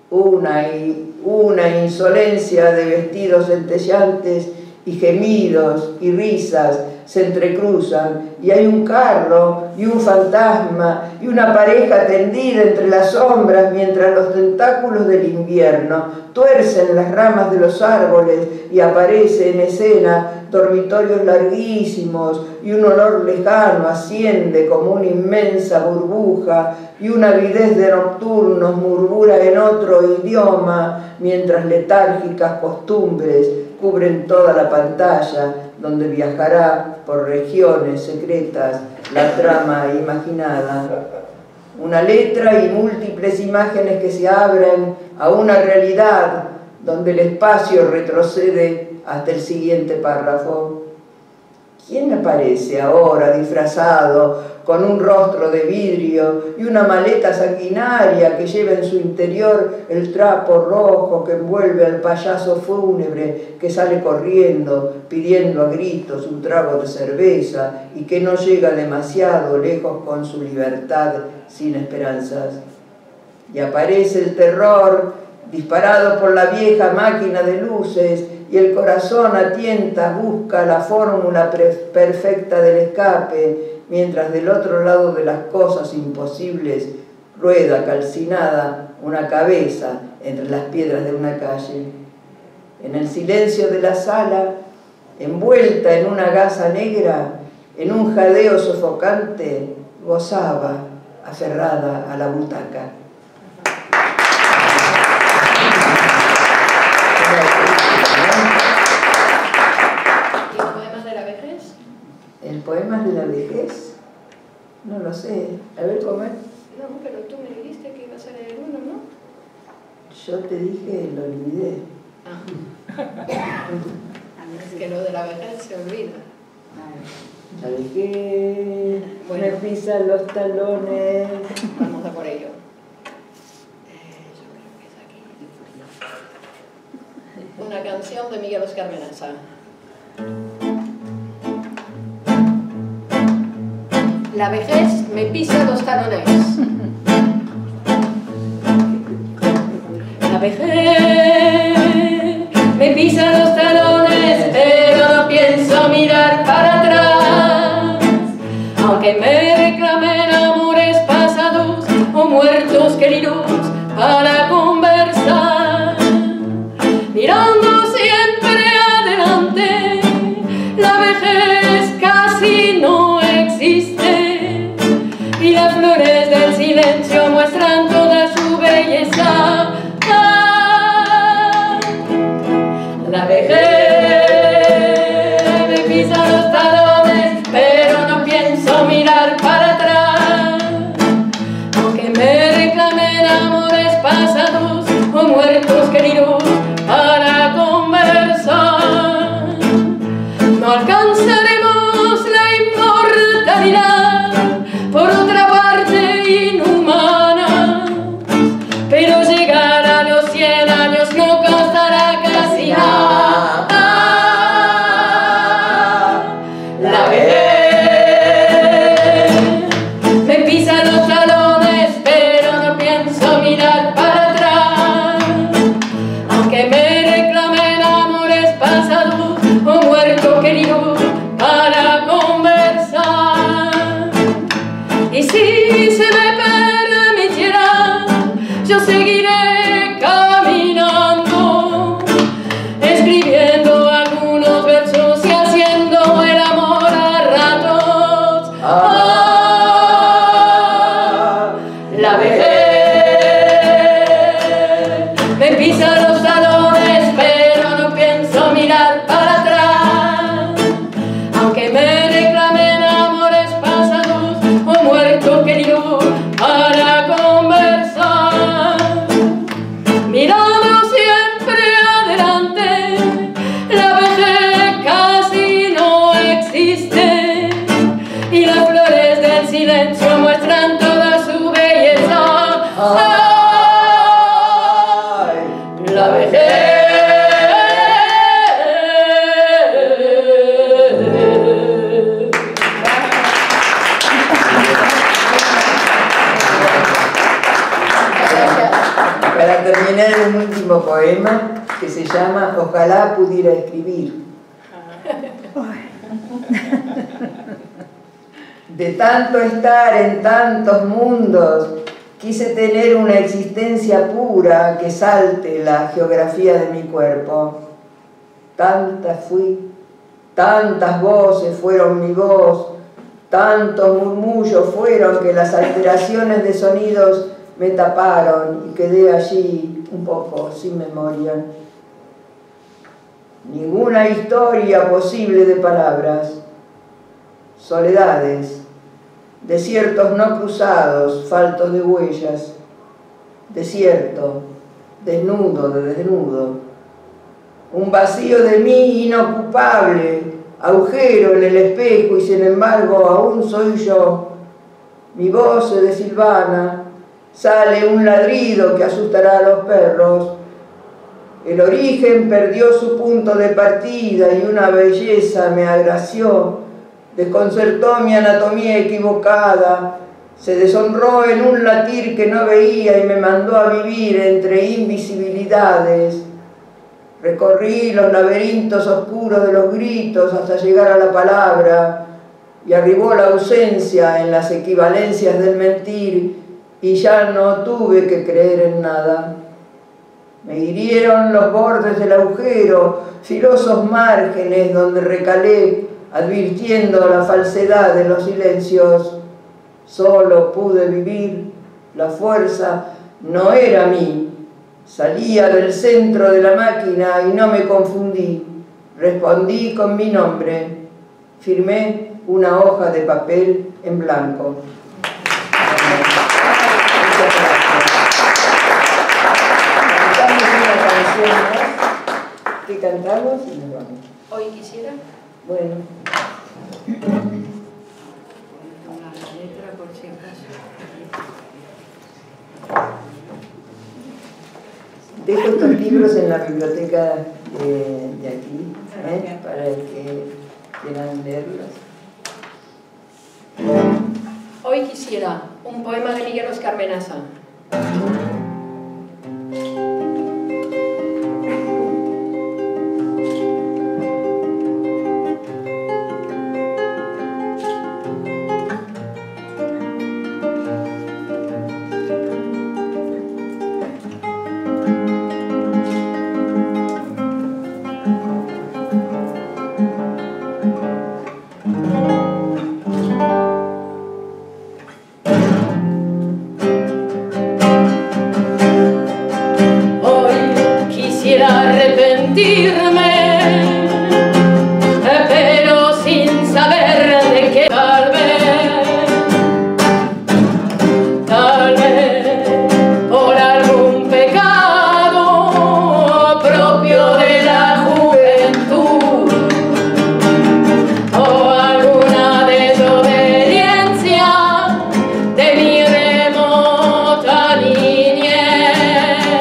una, y, una insolencia de vestidos centelleantes y gemidos y risas se entrecruzan, y hay un carro y un fantasma y una pareja tendida entre las sombras mientras los tentáculos del invierno tuercen las ramas de los árboles y aparece en escena dormitorios larguísimos y un olor lejano asciende como una inmensa burbuja y una avidez de nocturnos murmura en otro idioma mientras letárgicas costumbres cubren toda la pantalla donde viajará por regiones secretas la trama imaginada. Una letra y múltiples imágenes que se abren a una realidad donde el espacio retrocede hasta el siguiente párrafo. ¿Quién aparece ahora disfrazado con un rostro de vidrio y una maleta sanguinaria que lleva en su interior el trapo rojo que envuelve al payaso fúnebre que sale corriendo pidiendo a gritos un trago de cerveza y que no llega demasiado lejos con su libertad sin esperanzas? Y aparece el terror disparado por la vieja máquina de luces y el corazón a tientas busca la fórmula perfecta del escape, mientras del otro lado de las cosas imposibles rueda calcinada una cabeza entre las piedras de una calle. En el silencio de la sala, envuelta en una gasa negra, en un jadeo sofocante, gozaba, aferrada a la butaca. ¿El poema de la vejez? No lo sé. A ver, ¿cómo es? No, pero tú me dijiste que ibas a leer uno, ¿no? Yo te dije, lo olvidé. Ah. Es que lo de la vejez se olvida. La vejez, Bueno. me pisan los talones. Vamos a por ello. Eh, yo creo que es aquí. Una canción de Miguel Oscar Menaza. La vejez me pisa los talones. La vejez me pisa los talones, pero no pienso mirar para atrás. Aunque me reclamen amores pasados o muertos queridos para conversar. Mirando siempre adelante, la vejez casi no existe. Y las flores del silencio muestran toda su belleza. Ah, la vejez me pisa los talones, pero no pienso mirar para atrás. Aunque me reclamen amores pasados o muertos queridos para conversar, no alcanzaremos la inmortalidad por otra parte inhumana, pero llegar a los cien años no costará casi nada. La vejez me pisa los talones, pero no pienso mirar para atrás. Aunque me reclamen amores pasados o muertos queridos para conversar. Y si se me permitiera, yo seguiré caminando, escribiendo algunos versos y haciendo el amor a ratos. Ah, la vejez me pisa los talones, pero no pienso mirar para atrás. Aunque me reclamen amores pasados o muerto querido para conversar, mirando siempre adelante, la vejez casi no existe y las flores del silencio muestran toda su belleza. Ay, la vejez terminar en un último poema que se llama Ojalá pudiera escribir. De tanto estar en tantos mundos, quise tener una existencia pura que salte la geografía de mi cuerpo. Tantas fui, tantas voces fueron mi voz, tantos murmullos fueron que las alteraciones de sonidos me taparon y quedé allí un poco sin memoria. Ninguna historia posible de palabras, soledades, desiertos no cruzados, faltos de huellas, desierto, desnudo de desnudo, un vacío de mí inocupable, agujero en el espejo y sin embargo aún soy yo. Mi voz se desilvana, sale un ladrido que asustará a los perros. El origen perdió su punto de partida y una belleza me agració, desconcertó mi anatomía equivocada, se deshonró en un latir que no veía y me mandó a vivir entre invisibilidades. Recorrí los laberintos oscuros de los gritos hasta llegar a la palabra y arribó la ausencia en las equivalencias del mentir y ya no tuve que creer en nada. Me hirieron los bordes del agujero, filosos márgenes donde recalé, advirtiendo la falsedad de los silencios. Solo pude vivir, la fuerza no era mí. Salía del centro de la máquina y no me confundí. Respondí con mi nombre. Firmé una hoja de papel en blanco. Cantamos una canción más. ¿Qué cantamos? Y nos vamos. Hoy quisiera. Bueno. La letra por si acaso. Dejo estos libros en la biblioteca de, de aquí, ¿eh? Para el que quieran leerlos. Hoy quisiera un poema de Miguel Oscar Menaza. pero sin saber de qué. Tal vez, tal vez por algún pecado propio de la juventud o alguna desobediencia de mi remota niñez.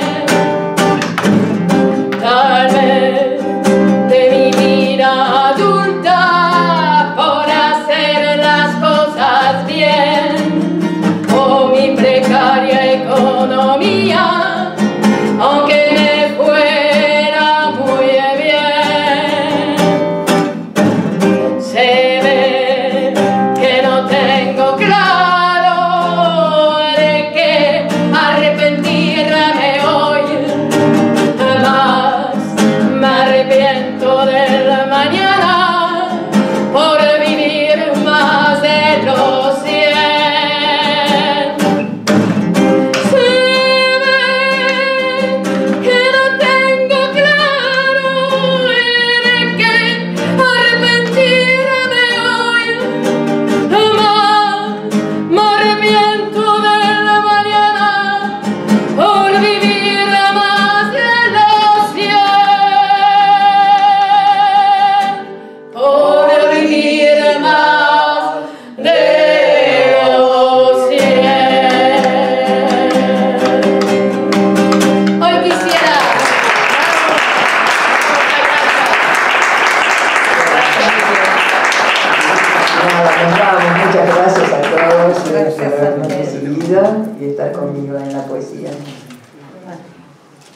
Tal vez de mi vida adulta por hacer las cosas bien o mi precaria economía, aunque me fuera muy bien. Se ve que no tengo claro de qué arrepentirme hoy, más me arrepiento del mañana por vivir más de los cien. Se ve que no tengo claro de qué arrepentirme hoy, más me arrepiento del mañana por vivir más de los cien, por vivir más de los cien. Hoy quisiera. Nada, nos vamos. Muchas gracias a todos por habernos recibido y estar conmigo en la poesía.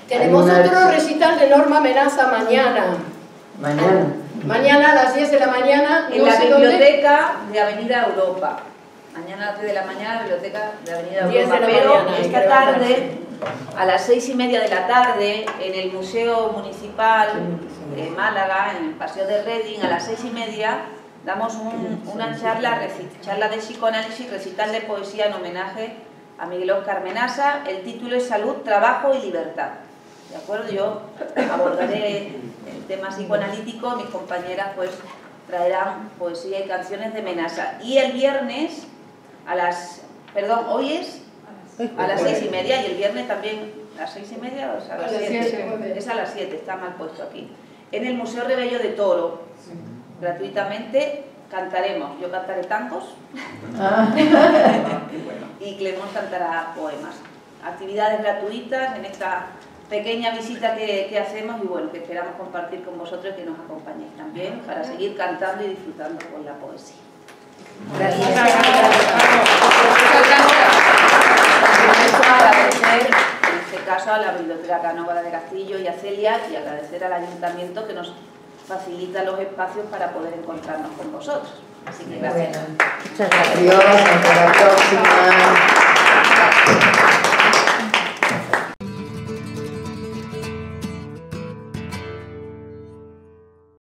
Tenemos Hay una- otro recital de Norma Amenaza mañana. Mañana. Mañana a las diez de la mañana, En no la sé dónde. biblioteca de Avenida Europa. Mañana a las diez de la mañana, biblioteca de Avenida diez Europa. de la Pero mañana, esta creo, tarde, a las seis y media de la tarde, en el Museo Municipal de Málaga, en el Paseo de Reading, a las seis y media, damos un- una charla, reci- charla de psicoanálisis, recital de poesía en homenaje a Miguel Óscar Menasa. El título es Salud, Trabajo y Libertad. ¿De acuerdo? Yo abordaré el tema psicoanalítico, mis compañeras pues traerán poesía y canciones de Menasa. Y el viernes a las, perdón, hoy es a las seis y media y el viernes también a las seis y media o sea, a las A las siete. siete. Es a las siete, está mal puesto aquí. En el Museo Rebello de Toro, gratuitamente cantaremos. Yo cantaré tangos y Clemón cantará poemas. Actividades gratuitas en esta pequeña visita que, que hacemos y bueno, que esperamos compartir con vosotros y que nos acompañéis también para seguir cantando y disfrutando con la poesía. Gracias. Agradecer en este caso a la Biblioteca Canóvara de Castillo y a Celia y agradecer al Ayuntamiento que nos facilita los espacios para poder encontrarnos con vosotros. Así que gracias. Adiós, hasta la próxima.